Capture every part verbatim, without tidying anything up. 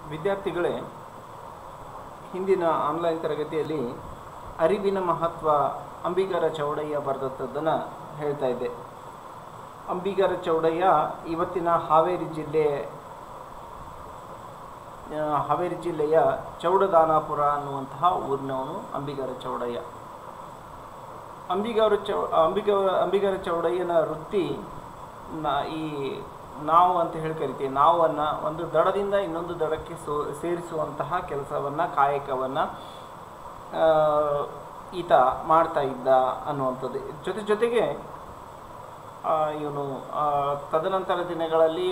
ವಿದ್ಯಾರ್ಥಿಗಳೇ, ಹಿಂದಿನ ಆನ್ಲೈನ್ ತರಗತಿಯಲ್ಲಿ ಅರಿವಿನ ಮಹತ್ವ ಅಂಬಿಗರ ಚೌಡಯ್ಯ ಬರೆದದ್ದನ್ನು ಹೇಳ್ತಾ ಇದ್ದೆ. ಅಂಬಿಗರ ಚೌಡಯ್ಯ ಇವತ್ತಿನ ಹಾವೇರಿ ಜಿಲ್ಲೆ ಹಾವೇರಿ ಜಿಲ್ಲೆಯ ಚೌಡದಾನಾಪುರ ಅನ್ನುವಂತಹ ಊರಿನವನು ಅಂಬಿಗರ ಚೌಡಯ್ಯ. ಅಂಬಿಗರ ಚೌ ಅಂಬಿಗ ಅಂಬಿಗರ ಚೌಡಯ್ಯನ ವೃತ್ತಿ ಈ ನಾವು ಅಂತ ಹೇಳಿ ಕರಿತೀವಿ. ನಾವನ್ನು ಒಂದು ದಡದಿಂದ ಇನ್ನೊಂದು ದಡಕ್ಕೆ ಸೋ ಸೇರಿಸುವಂತಹ ಕೆಲಸವನ್ನು, ಕಾಯಕವನ್ನು ಈತ ಮಾಡ್ತಾ ಇದ್ದ ಅನ್ನುವಂಥದ್ದು. ಜೊತೆ ಜೊತೆಗೆ ಇವನು ತದನಂತರ ದಿನಗಳಲ್ಲಿ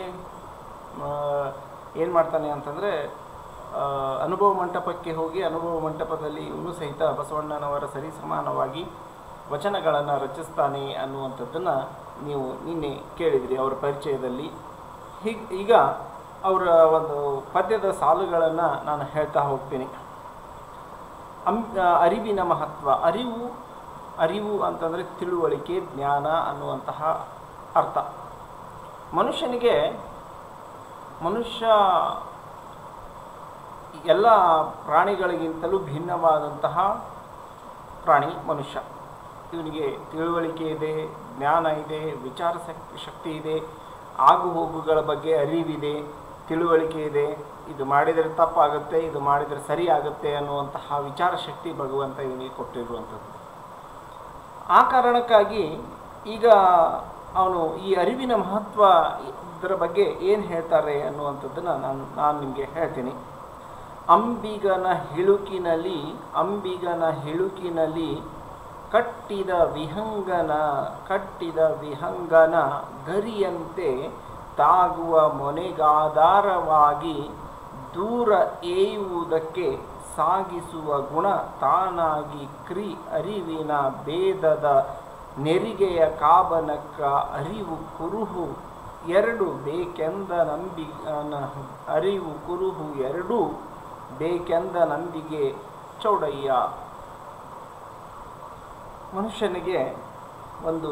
ಏನು ಮಾಡ್ತಾನೆ ಅಂತಂದರೆ, ಅನುಭವ ಮಂಟಪಕ್ಕೆ ಹೋಗಿ ಅನುಭವ ಮಂಟಪದಲ್ಲಿ ಇವನು ಸಹಿತ ಬಸವಣ್ಣನವರ ಸರಿ ಸಮಾನವಾಗಿ ವಚನಗಳನ್ನು ರಚಿಸ್ತಾನೆ ಅನ್ನುವಂಥದ್ದನ್ನು ನೀವು ನಿನ್ನೆ ಕೇಳಿದಿರಿ ಅವರ ಪರಿಚಯದಲ್ಲಿ. ಹೀಗೆ ಈಗ ಅವರ ಒಂದು ಪದ್ಯದ ಸಾಲುಗಳನ್ನು ನಾನು ಹೇಳ್ತಾ ಹೋಗ್ತೀನಿ. ಅಂ ಅರಿವಿನ ಮಹತ್ವ. ಅರಿವು ಅರಿವು ಅಂತಂದರೆ ತಿಳುವಳಿಕೆ, ಜ್ಞಾನ ಅನ್ನುವಂತಹ ಅರ್ಥ. ಮನುಷ್ಯನಿಗೆ ಮನುಷ್ಯ ಎಲ್ಲ ಪ್ರಾಣಿಗಳಿಗಿಂತಲೂ ಭಿನ್ನವಾದಂತಹ ಪ್ರಾಣಿ ಮನುಷ್ಯ. ಇವನಿಗೆ ತಿಳುವಳಿಕೆ ಇದೆ, ಜ್ಞಾನ ಇದೆ, ವಿಚಾರ ಶಕ್ತಿ ಇದೆ, ಆಗು ಹೋಗುಗಳ ಬಗ್ಗೆ ಅರಿವಿದೆ, ತಿಳುವಳಿಕೆ ಇದೆ. ಇದು ಮಾಡಿದರೆ ತಪ್ಪಾಗುತ್ತೆ, ಇದು ಮಾಡಿದರೆ ಸರಿ ಆಗುತ್ತೆ ಅನ್ನುವಂತಹ ವಿಚಾರ ಶಕ್ತಿ ಭಗವಂತ ಇವನಿಗೆ ಕೊಟ್ಟಿರುವಂಥದ್ದು. ಆ ಕಾರಣಕ್ಕಾಗಿ ಈಗ ಅವನು ಈ ಅರಿವಿನ ಮಹತ್ವ ಇದರ ಬಗ್ಗೆ ಏನು ಹೇಳ್ತಾರೆ ಅನ್ನುವಂಥದ್ದನ್ನು ನಾನು ನಾನು ನಿಮಗೆ ಹೇಳ್ತೀನಿ. ಅಂಬಿಗನ ಹಿಳುಕಿನಲ್ಲಿ ಅಂಬಿಗನ ಹಿಳುಕಿನಲ್ಲಿ ಕಟ್ಟಿದ ವಿಹಂಗನ ಕಟ್ಟಿದ ವಿಹಂಗನ ಗರಿಯಂತೆ ತಾಗುವ ಮೊನೆಗಾಧಾರವಾಗಿ ದೂರ ಏಯುವುದಕ್ಕೆ ಸಾಗಿಸುವ ಗುಣ ತಾನಾಗಿ ಕ್ರಿ ಅರಿವಿನ ಭೇದದ ನೆರಿಗೆಯ ಕಾಬನಕ್ಕ ಅರಿವು ಕುರುಹು ಎರಡು ಬೇಕೆಂದ ನಂಬಿ ಅರಿವು ಕುರುಹು ಎರಡೂ ಬೇಕೆಂದ ನಂಬಿಗೆ ಚೌಡಯ್ಯ. ಮನುಷ್ಯನಿಗೆ ಒಂದು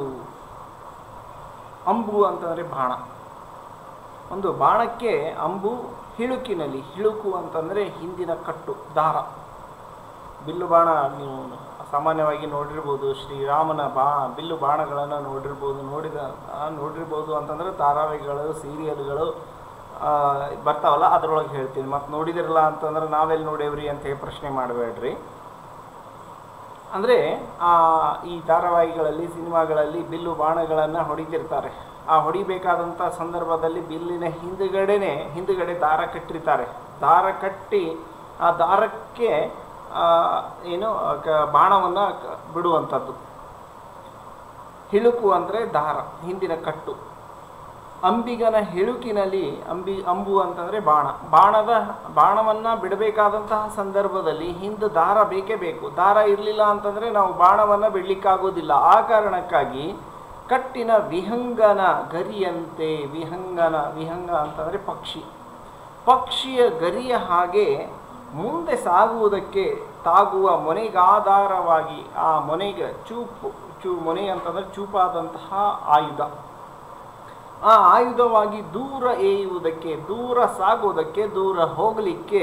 ಅಂಬು ಅಂತಂದರೆ ಬಾಣ. ಒಂದು ಬಾಣಕ್ಕೆ ಅಂಬು ಹಿಳುಕಿನಲ್ಲಿ, ಹಿಳುಕು ಅಂತಂದರೆ ಹಿಂದಿನ ಕಟ್ಟು, ದಾರ. ಬಿಲ್ಲು ಬಾಣ ನೀವು ಸಾಮಾನ್ಯವಾಗಿ ನೋಡಿರ್ಬೋದು, ಶ್ರೀರಾಮನ ಬಾ ಬಿಲ್ಲು ಬಾಣಗಳನ್ನು ನೋಡಿರ್ಬೋದು. ನೋಡಿದ ನೋಡಿರ್ಬೋದು ಅಂತಂದರೆ ಧಾರಾವಾಹಿಗಳು, ಸೀರಿಯಲ್ಗಳು ಬರ್ತಾವಲ್ಲ, ಅದರೊಳಗೆ ಹೇಳ್ತೀನಿ. ಮತ್ತು ನೋಡಿದಿರಲ್ಲ ಅಂತಂದ್ರೆ ನಾವೆಲ್ಲಿ ನೋಡೇವ್ರಿ ಅಂತೇಳಿ ಪ್ರಶ್ನೆ ಮಾಡಬೇಡ್ರಿ. ಅಂದರೆ ಈ ಧಾರಾವಾಹಿಗಳಲ್ಲಿ, ಸಿನಿಮಾಗಳಲ್ಲಿ ಬಿಲ್ಲು ಬಾಣಗಳನ್ನು ಹೊಡಿತಿರ್ತಾರೆ. ಆ ಹೊಡಿಬೇಕಾದಂಥ ಸಂದರ್ಭದಲ್ಲಿ ಬಿಲ್ಲಿನ ಹಿಂದುಗಡೆನೆ ಹಿಂದುಗಡೆ ದಾರ ಕಟ್ಟಿರ್ತಾರೆ. ದಾರ ಕಟ್ಟಿ ಆ ದಾರಕ್ಕೆ ಏನು ಕ ಬಾಣವನ್ನು ಬಿಡುವಂಥದ್ದು. ಹಿಳುಕು ಅಂದರೆ ದಾರ, ಹಿಂದಿನ ಕಟ್ಟು. ಅಂಬಿಗನ ಹಿಳುಕಿನಲ್ಲಿ ಅಂಬಿ ಅಂಬು ಅಂತಂದರೆ ಬಾಣ. ಬಾಣದ ಬಾಣವನ್ನು ಬಿಡಬೇಕಾದಂತಹ ಸಂದರ್ಭದಲ್ಲಿ ಹಿಂದೆ ದಾರ ಬೇಕೇ ಬೇಕು. ದಾರ ಇರಲಿಲ್ಲ ಅಂತಂದರೆ ನಾವು ಬಾಣವನ್ನು ಬಿಡಲಿಕ್ಕಾಗೋದಿಲ್ಲ. ಆ ಕಾರಣಕ್ಕಾಗಿ ಕಟ್ಟಿನ ವಿಹಂಗನ ಗರಿಯಂತೆ, ವಿಹಂಗನ ವಿಹಂಗ ಅಂತಂದರೆ ಪಕ್ಷಿ. ಪಕ್ಷಿಯ ಗರಿಯ ಹಾಗೆ ಮುಂದೆ ಸಾಗುವುದಕ್ಕೆ ತಾಗುವ ಮೊನೆಗಾಧಾರವಾಗಿ, ಆ ಮೊನೆಗೆ ಚೂಪು ಚೂ ಮೊನೆ ಅಂತಂದರೆ ಚೂಪಾದಂತಹ ಆಯುಧ. ಆ ಆಯುಧವಾಗಿ ದೂರ ಏಯುವುದಕ್ಕೆ, ದೂರ ಸಾಗುವುದಕ್ಕೆ, ದೂರ ಹೋಗಲಿಕ್ಕೆ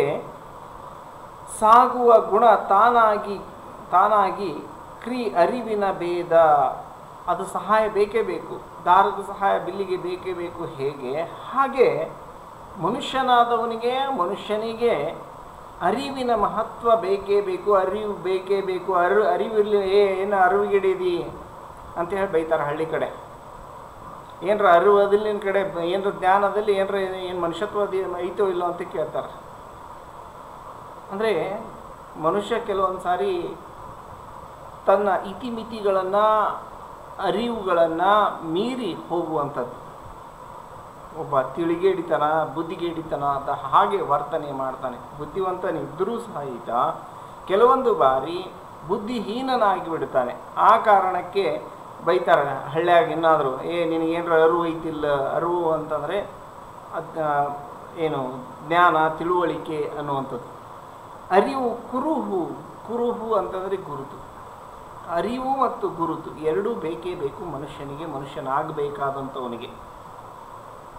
ಸಾಗುವ ಗುಣ ತಾನಾಗಿ ತಾನಾಗಿ ಕ್ರಿ ಅರಿವಿನ ಭೇದ. ಅದು ಸಹಾಯ ಬೇಕೇ ಬೇಕು. ದಾರದ ಸಹಾಯ ಬಿಲ್ಲಿಗೆ ಬೇಕೇ ಬೇಕು. ಹೇಗೆ ಹಾಗೆ ಮನುಷ್ಯನಾದವನಿಗೆ ಮನುಷ್ಯನಿಗೆ ಅರಿವಿನ ಮಹತ್ವ ಬೇಕೇ ಬೇಕು, ಅರಿವು ಬೇಕೇ ಬೇಕು. ಅರಿವು ಅರಿವಿರಲಿ ಏ ಏನು ಅರಿವಿಗಿಡಿದಿ ಅಂತ ಹೇಳಿ ಬೈತಾರೆ ಹಳ್ಳಿ ಕಡೆ. ಏನರ ಅರಿವು ಅದಿಲ್ಲಿನ ಕಡೆ, ಏನರ ಜ್ಞಾನದಲ್ಲಿ ಏನರ ಏನು ಮನುಷ್ಯತ್ವ ಐತೋ ಇಲ್ಲೋ ಅಂತ ಕೇಳ್ತಾರೆ. ಅಂದರೆ ಮನುಷ್ಯ ಕೆಲವೊಂದು ಸಾರಿ ತನ್ನ ಇತಿಮಿತಿಗಳನ್ನು, ಅರಿವುಗಳನ್ನು ಮೀರಿ ಹೋಗುವಂಥದ್ದು. ಒಬ್ಬ ತಿಳಿಗೇಡಿತನ, ಬುದ್ಧಿಗೇಡಿತನ ಅಂತ ಹಾಗೆ ವರ್ತನೆ ಮಾಡ್ತಾನೆ. ಬುದ್ಧಿವಂತನಿದ್ದರೂ ಸಹಿತ ಕೆಲವೊಂದು ಬಾರಿ ಬುದ್ಧಿಹೀನನಾಗಿ ಬಿಡ್ತಾನೆ. ಆ ಕಾರಣಕ್ಕೆ ಬೈತಾರೆ ಹಳ್ಳಿಯಾಗ. ಏನಾದರೂ ಏ ನಿನಗೇನರ ಅರಿವು ಐತಿಲ್ಲ. ಅರಿವು ಅಂತಂದರೆ ಅದು ಏನು ಜ್ಞಾನ, ತಿಳುವಳಿಕೆ ಅನ್ನುವಂಥದ್ದು. ಅರಿವು ಕುರುಹು. ಕುರುಹು ಅಂತಂದರೆ ಗುರುತು. ಅರಿವು ಮತ್ತು ಗುರುತು ಎರಡೂ ಬೇಕೇ ಬೇಕು ಮನುಷ್ಯನಿಗೆ, ಮನುಷ್ಯನಾಗಬೇಕಾದಂಥವನಿಗೆ.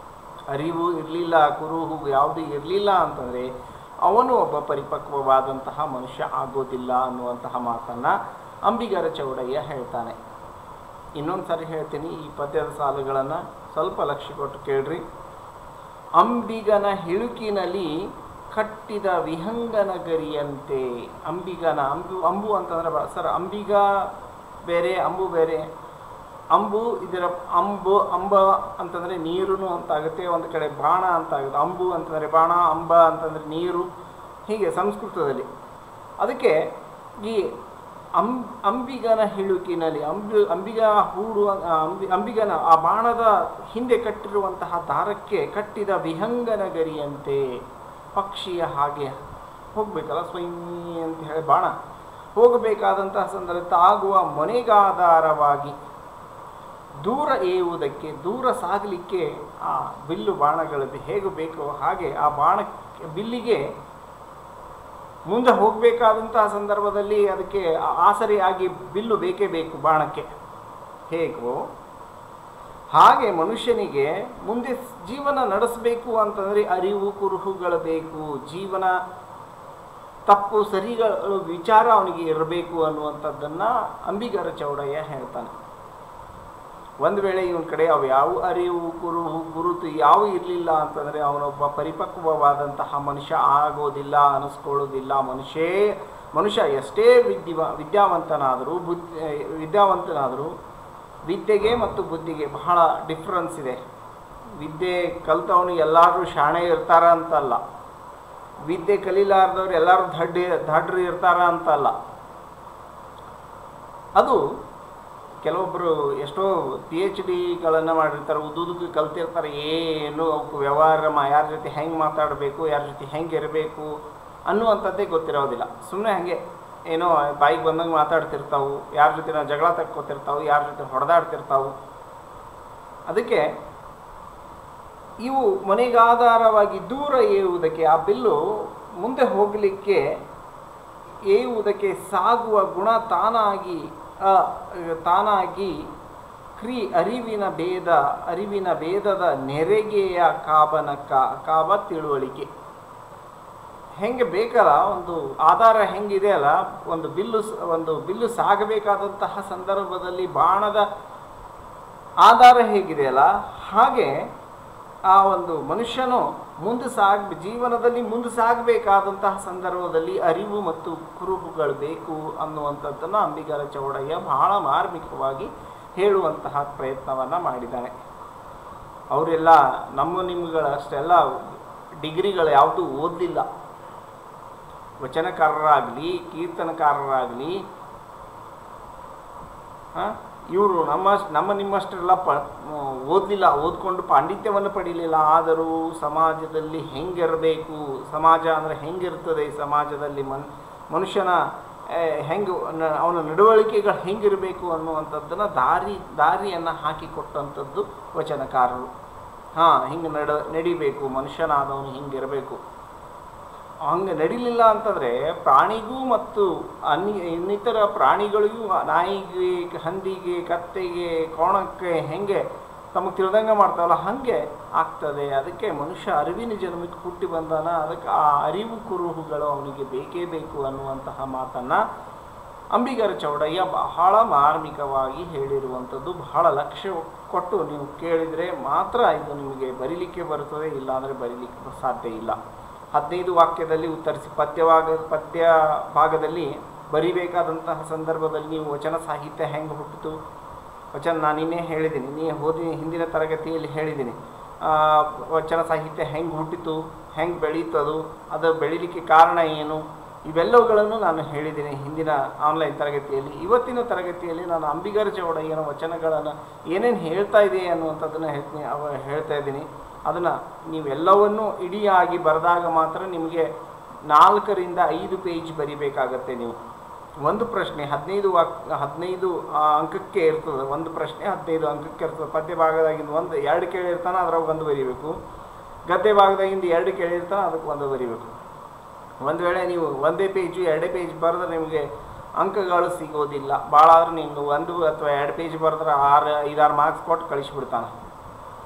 ಅರಿವು ಇರಲಿಲ್ಲ, ಕುರುಹು ಯಾವುದೂ ಇರಲಿಲ್ಲ ಅಂತಂದರೆ ಅವನು ಒಬ್ಬ ಪರಿಪಕ್ವವಾದಂತಹ ಮನುಷ್ಯ ಆಗೋದಿಲ್ಲ ಅನ್ನುವಂತಹ ಮಾತನ್ನು ಅಂಬಿಗರ ಚೌಡಯ್ಯ ಹೇಳ್ತಾನೆ. ಇನ್ನೊಂದು ಸಾರಿ ಹೇಳ್ತೀನಿ, ಈ ಪದ್ಯದ ಸಾಲುಗಳನ್ನು ಸ್ವಲ್ಪ ಲಕ್ಷ್ಯ ಕೊಟ್ಟು ಕೇಳ್ರಿ. ಅಂಬಿಗನ ಹಿಳುಕಿನಲ್ಲಿ ಕಟ್ಟಿದ ವಿಹಂಗನ ಗರಿಯಂತೆ. ಅಂಬಿಗನ ಅಂಬು ಅಂಬು ಅಂತಂದ್ರೆ ಸರ್ ಅಂಬಿಗ ಬೇರೆ ಅಂಬು ಬೇರೆ. ಅಂಬು ಇದರ ಅಂಬು ಅಂಬ ಅಂತಂದರೆ ನೀರು ಅಂತಾಗುತ್ತೆ, ಒಂದು ಕಡೆ ಬಾಣ ಅಂತಾಗುತ್ತೆ. ಅಂಬು ಅಂತಂದರೆ ಬಾಣ, ಅಂಬ ಅಂತಂದರೆ ನೀರು, ಹೀಗೆ ಸಂಸ್ಕೃತದಲ್ಲಿ. ಅದಕ್ಕೆ ಈ ಅಂ ಅಂಬಿಗನ ಹಿಳುಕಿನಲ್ಲಿ ಅಂಬಿ ಅಂಬಿಗ ಹೂಡು ಅಂಬಿ ಅಂಬಿಗನ ಆ ಬಾಣದ ಹಿಂದೆ ಕಟ್ಟಿರುವಂತಹ ದಾರಕ್ಕೆ ಕಟ್ಟಿದ ವಿಹಂಗನ ಗರಿಯಂತೆ, ಪಕ್ಷಿಯ ಹಾಗೆ ಹೋಗಬೇಕಲ್ಲ ಸ್ವಯಂ ಅಂತ ಹೇಳಿ ಬಾಣ ಹೋಗಬೇಕಾದಂತಹ ಸಂದರ್ಭ ತಾಗುವ ಮೊನೆಗಾಧಾರವಾಗಿ ದೂರ ಏವುವುದಕ್ಕೆ, ದೂರ ಸಾಗಲಿಕ್ಕೆ ಆ ಬಿಲ್ಲು ಬಾಣಗಳು ಹೇಗೆ ಬೇಕೋ ಹಾಗೆ ಆ ಬಾಣ ಬಿಲ್ಲಿಗೆ ಮುಂದೆ ಹೋಗಬೇಕಾದಂತಹ ಸಂದರ್ಭದಲ್ಲಿ ಅದಕ್ಕೆ ಆಸರೆಯಾಗಿ ಬಿಲ್ಲು ಬೇಕೇ ಬೇಕು ಬಾಣಕ್ಕೆ. ಹೇಗೋ ಹಾಗೆ ಮನುಷ್ಯನಿಗೆ ಮುಂದೆ ಜೀವನ ನಡೆಸಬೇಕು ಅಂತಂದರೆ ಅರಿವು ಕುರುಹುಗಳು ಬೇಕು, ಜೀವನ ತಪ್ಪು ಸರಿಗಳು ವಿಚಾರ ಅವನಿಗೆ ಇರಬೇಕು ಅನ್ನುವಂಥದ್ದನ್ನು ಅಂಬಿಗರ ಚೌಡಯ್ಯ ಹೇಳ್ತಾನೆ. ಒಂದು ವೇಳೆ ಇವನ ಕಡೆ ಅವು ಯಾವ ಅರಿವು ಕುರುಹು ಗುರುತು ಯಾವ ಇರಲಿಲ್ಲ ಅಂತಂದರೆ ಅವನೊಬ್ಬ ಪರಿಪಕ್ವವಾದಂತಹ ಮನುಷ್ಯ ಆಗೋದಿಲ್ಲ, ಅನಿಸ್ಕೊಳ್ಳೋದಿಲ್ಲ. ಮನುಷ್ಯ ಮನುಷ್ಯ ಎಷ್ಟೇ ವಿದ್ಯಾ ವಿದ್ಯಾವಂತನಾದರೂ ಬುದ್ಧಿ ವಿದ್ಯಾವಂತನಾದರೂ ವಿದ್ಯೆಗೆ ಮತ್ತು ಬುದ್ಧಿಗೆ ಬಹಳ ಡಿಫ್ರೆನ್ಸ್ ಇದೆ. ವಿದ್ಯೆ ಕಲಿತವನು ಎಲ್ಲರೂ ಶಾಣೆ ಇರ್ತಾರ ಅಂತಲ್ಲ, ವಿದ್ಯೆ ಕಲೀಲಾರ್ದವ್ರು ಎಲ್ಲರೂ ದಡ್ಡಿ ದಡ್ರು ಇರ್ತಾರ ಅಂತಲ್ಲ. ಅದು ಕೆಲವೊಬ್ಬರು ಎಷ್ಟೋ ಪಿ ಎಚ್ ಡಿಗಳನ್ನು ಮಾಡಿರ್ತಾರೆ, ಉದ್ದುದಕ್ಕೆ ಕಲ್ತಿರ್ತಾರೆ, ಏನು ಅವಕ್ಕೆ ವ್ಯವಹಾರ ಯಾರ ಜೊತೆ ಹೆಂಗೆ ಮಾತಾಡಬೇಕು, ಯಾರ ಜೊತೆ ಹೆಂಗೆ ಇರಬೇಕು ಅನ್ನುವಂಥದ್ದೇ ಗೊತ್ತಿರೋದಿಲ್ಲ. ಸುಮ್ಮನೆ ಹಾಗೆ ಏನೋ ಬಾಯಿಗೆ ಬಂದಂಗೆ ಮಾತಾಡ್ತಿರ್ತಾವೆ, ಯಾರ ಜೊತೆ ನಾವು ಜಗಳ ತಕ್ಕೋತಿರ್ತಾವೆ, ಯಾರ ಜೊತೆ ಹೊಡೆದಾಡ್ತಿರ್ತಾವೆ. ಅದಕ್ಕೆ ಇವು ಮನೆಗಾಧಾರವಾಗಿ ದೂರ ಏವುವುದಕ್ಕೆ, ಆ ಬಿಲ್ಲು ಮುಂದೆ ಹೋಗಲಿಕ್ಕೆ ಏವುವುದಕ್ಕೆ ಸಾಗುವ ಗುಣ ತಾನಾಗಿ ತಾನಾಗಿ ಕ್ರಿ ಅರಿವಿನ ಭೇದ ಅರಿವಿನ ಭೇದದ ನೆರೆಗೆಯ ಕಾಬನ ಕಾ ಕಾಬ ತಿಳುವಳಿಕೆ ಹೆಂಗೆ ಬೇಕಲ್ಲ, ಒಂದು ಆಧಾರ ಹೆಂಗಿದೆ ಅಲ್ಲ, ಒಂದು ಬಿಲ್ಲು ಒಂದು ಬಿಲ್ಲು ಸಾಗಬೇಕಾದಂತಹ ಸಂದರ್ಭದಲ್ಲಿ ಬಾಣದ ಆಧಾರ ಹೇಗಿದೆಯಲ್ಲ, ಹಾಗೆ ಆ ಒಂದು ಮನುಷ್ಯನು ಮುಂದೆ ಸಾಗ ಜೀವನದಲ್ಲಿ ಮುಂದೆ ಸಾಗಬೇಕಾದಂತಹ ಸಂದರ್ಭದಲ್ಲಿ ಅರಿವು ಮತ್ತು ಕುರುಹುಗಳು ಬೇಕು ಅನ್ನುವಂಥದ್ದನ್ನು ಅಂಬಿಗರ ಚೌಡಯ್ಯ ಬಹಳ ಮಾರ್ಮಿಕವಾಗಿ ಹೇಳುವಂತಹ ಪ್ರಯತ್ನವನ್ನು ಮಾಡಿದ್ದಾನೆ. ಅವರೆಲ್ಲ ನಮ್ಮ ನಿಮ್ಮಗಳಷ್ಟೆಲ್ಲ ಡಿಗ್ರಿಗಳು ಯಾವುದೂ ಓದಲಿಲ್ಲ. ವಚನಕಾರರಾಗಲಿ ಕೀರ್ತನಕಾರರಾಗಲಿ ಹಾಂ ಇವರು ನಮ್ಮ ನಮ್ಮ ನಿಮ್ಮಷ್ಟೆಲ್ಲ ಪ ಓದಲಿಲ್ಲ, ಓದ್ಕೊಂಡು ಪಾಂಡಿತ್ಯವನ್ನು ಪಡೀಲಿಲ್ಲ. ಆದರೂ ಸಮಾಜದಲ್ಲಿ ಹೆಂಗಿರಬೇಕು, ಸಮಾಜ ಅಂದರೆ ಹೆಂಗಿರ್ತದೆ, ಸಮಾಜದಲ್ಲಿ ಮನ್ ಮನುಷ್ಯನ ಹೆಂಗೆ ಅವನ ನಡವಳಿಕೆಗಳು ಹೆಂಗಿರಬೇಕು ಅನ್ನುವಂಥದ್ದನ್ನು ದಾರಿ ದಾರಿಯನ್ನು ಹಾಕಿಕೊಟ್ಟಂಥದ್ದು ವಚನಕಾರರು. ಹಾಂ ಹಿಂಗೆ ನಡ ನಡಿಬೇಕು, ಮನುಷ್ಯನಾದವನು ಹಿಂಗಿರಬೇಕು. ಹಂಗೆ ನಡಿಲಿಲ್ಲ ಅಂತಂದರೆ ಪ್ರಾಣಿಗೂ ಮತ್ತು ಅನ್ಯ ಇನ್ನಿತರ ಪ್ರಾಣಿಗಳಿಗೂ, ನಾಯಿಗೆ, ಹಂದಿಗೆ, ಕತ್ತೆಗೆ, ಕೋಣಕ್ಕೆ ಹೆಂಗೆ ತಮಗೆ ತಿಳಿದಂಗೆ ಮಾಡ್ತಾವಲ್ಲ ಹಾಗೆ ಆಗ್ತದೆ. ಅದಕ್ಕೆ ಮನುಷ್ಯ ಅರಿವಿನ ಜನ್ಮಕ್ಕೆ ಹುಟ್ಟಿ ಬಂದಾನ, ಅದಕ್ಕೆ ಆ ಅರಿವು ಕುರುಹುಗಳು ಅವನಿಗೆ ಬೇಕೇ ಬೇಕು ಅನ್ನುವಂತಹ ಮಾತನ್ನು ಅಂಬಿಗರ ಚೌಡಯ್ಯ ಬಹಳ ಮಾರ್ಮಿಕವಾಗಿ ಹೇಳಿರುವಂಥದ್ದು. ಬಹಳ ಲಕ್ಷ್ಯ ಕೊಟ್ಟು ನೀವು ಕೇಳಿದರೆ ಮಾತ್ರ ಇದು ನಿಮಗೆ ಬರೀಲಿಕ್ಕೆ ಬರುತ್ತದೆ, ಇಲ್ಲಾಂದರೆ ಬರೀಲಿಕ್ಕೆ ಸಾಧ್ಯ ಇಲ್ಲ. ಹದಿನೈದು ವಾಕ್ಯದಲ್ಲಿ ಉತ್ತರಿಸಿ ಪದ್ಯವಾಗ ಪದ್ಯ ಭಾಗದಲ್ಲಿ ಬರಿಬೇಕಾದಂತಹ ಸಂದರ್ಭದಲ್ಲಿ ನೀವು ವಚನ ಸಾಹಿತ್ಯ ಹೆಂಗೆ ಹುಟ್ಟಿತು, ವಚನ ನಾನು ನಿನ್ನೆ ಹೇಳಿದ್ದೀನಿ, ನೀ ಓದಿ ಹಿಂದಿನ ತರಗತಿಯಲ್ಲಿ ಹೇಳಿದ್ದೀನಿ. ವಚನ ಸಾಹಿತ್ಯ ಹೆಂಗೆ ಹುಟ್ಟಿತು, ಹೆಂಗೆ ಬೆಳೀತದು, ಅದು ಬೆಳೀಲಿಕ್ಕೆ ಕಾರಣ ಏನು, ಇವೆಲ್ಲವುಗಳನ್ನು ನಾನು ಹೇಳಿದ್ದೀನಿ ಹಿಂದಿನ ಆನ್ಲೈನ್ ತರಗತಿಯಲ್ಲಿ. ಇವತ್ತಿನ ತರಗತಿಯಲ್ಲಿ ನಾನು ಅಂಬಿಗರ ಚೌಡಯ್ಯನ ವಚನಗಳನ್ನು ಏನೇನು ಹೇಳ್ತಾ ಇದೆ ಅನ್ನುವಂಥದ್ದನ್ನು ಹೇಳ್ತೀನಿ ಅವ ಹೇಳ್ತಾ ಇದ್ದೀನಿ. ಅದನ್ನು ನೀವೆಲ್ಲವನ್ನೂ ಇಡಿಯಾಗಿ ಬರೆದಾಗ ಮಾತ್ರ ನಿಮಗೆ ನಾಲ್ಕರಿಂದ ಐದು ಪೇಜ್ ಬರಿಬೇಕಾಗತ್ತೆ. ನೀವು ಒಂದು ಪ್ರಶ್ನೆ ಹದಿನೈದು ವಾಕ್ ಹದಿನೈದು ಅಂಕಕ್ಕೆ ಇರ್ತದೆ, ಒಂದು ಪ್ರಶ್ನೆ ಹದಿನೈದು ಅಂಕಕ್ಕೆ ಇರ್ತದೆ. ಪದ್ಯ ಭಾಗದಾಗಿಂದ ಒಂದು ಎರಡು ಕೇಳಿರ್ತಾನೆ, ಅದ್ರಾಗ ಒಂದು ಬರೀಬೇಕು. ಗದ್ಯ ಭಾಗದಾಗಿಂದ ಎರಡು ಕೇಳಿರ್ತಾನೆ, ಅದಕ್ಕೆ ಒಂದು ಬರೀಬೇಕು. ಒಂದು ವೇಳೆ ನೀವು ಒಂದೇ ಪೇಜು ಎರಡೇ ಪೇಜ್ ಬರೆದ್ರೆ ನಿಮಗೆ ಅಂಕಗಳು ಸಿಗೋದಿಲ್ಲ. ಭಾಳ ಆದ್ರೆ ನೀವು ಒಂದು ಅಥವಾ ಎರಡು ಪೇಜ್ ಬರೆದ್ರೆ ಆರು ಐದಾರು ಮಾರ್ಕ್ಸ್ ಕೊಟ್ಟು ಕಳಿಸಿಬಿಡ್ತಾನೆ.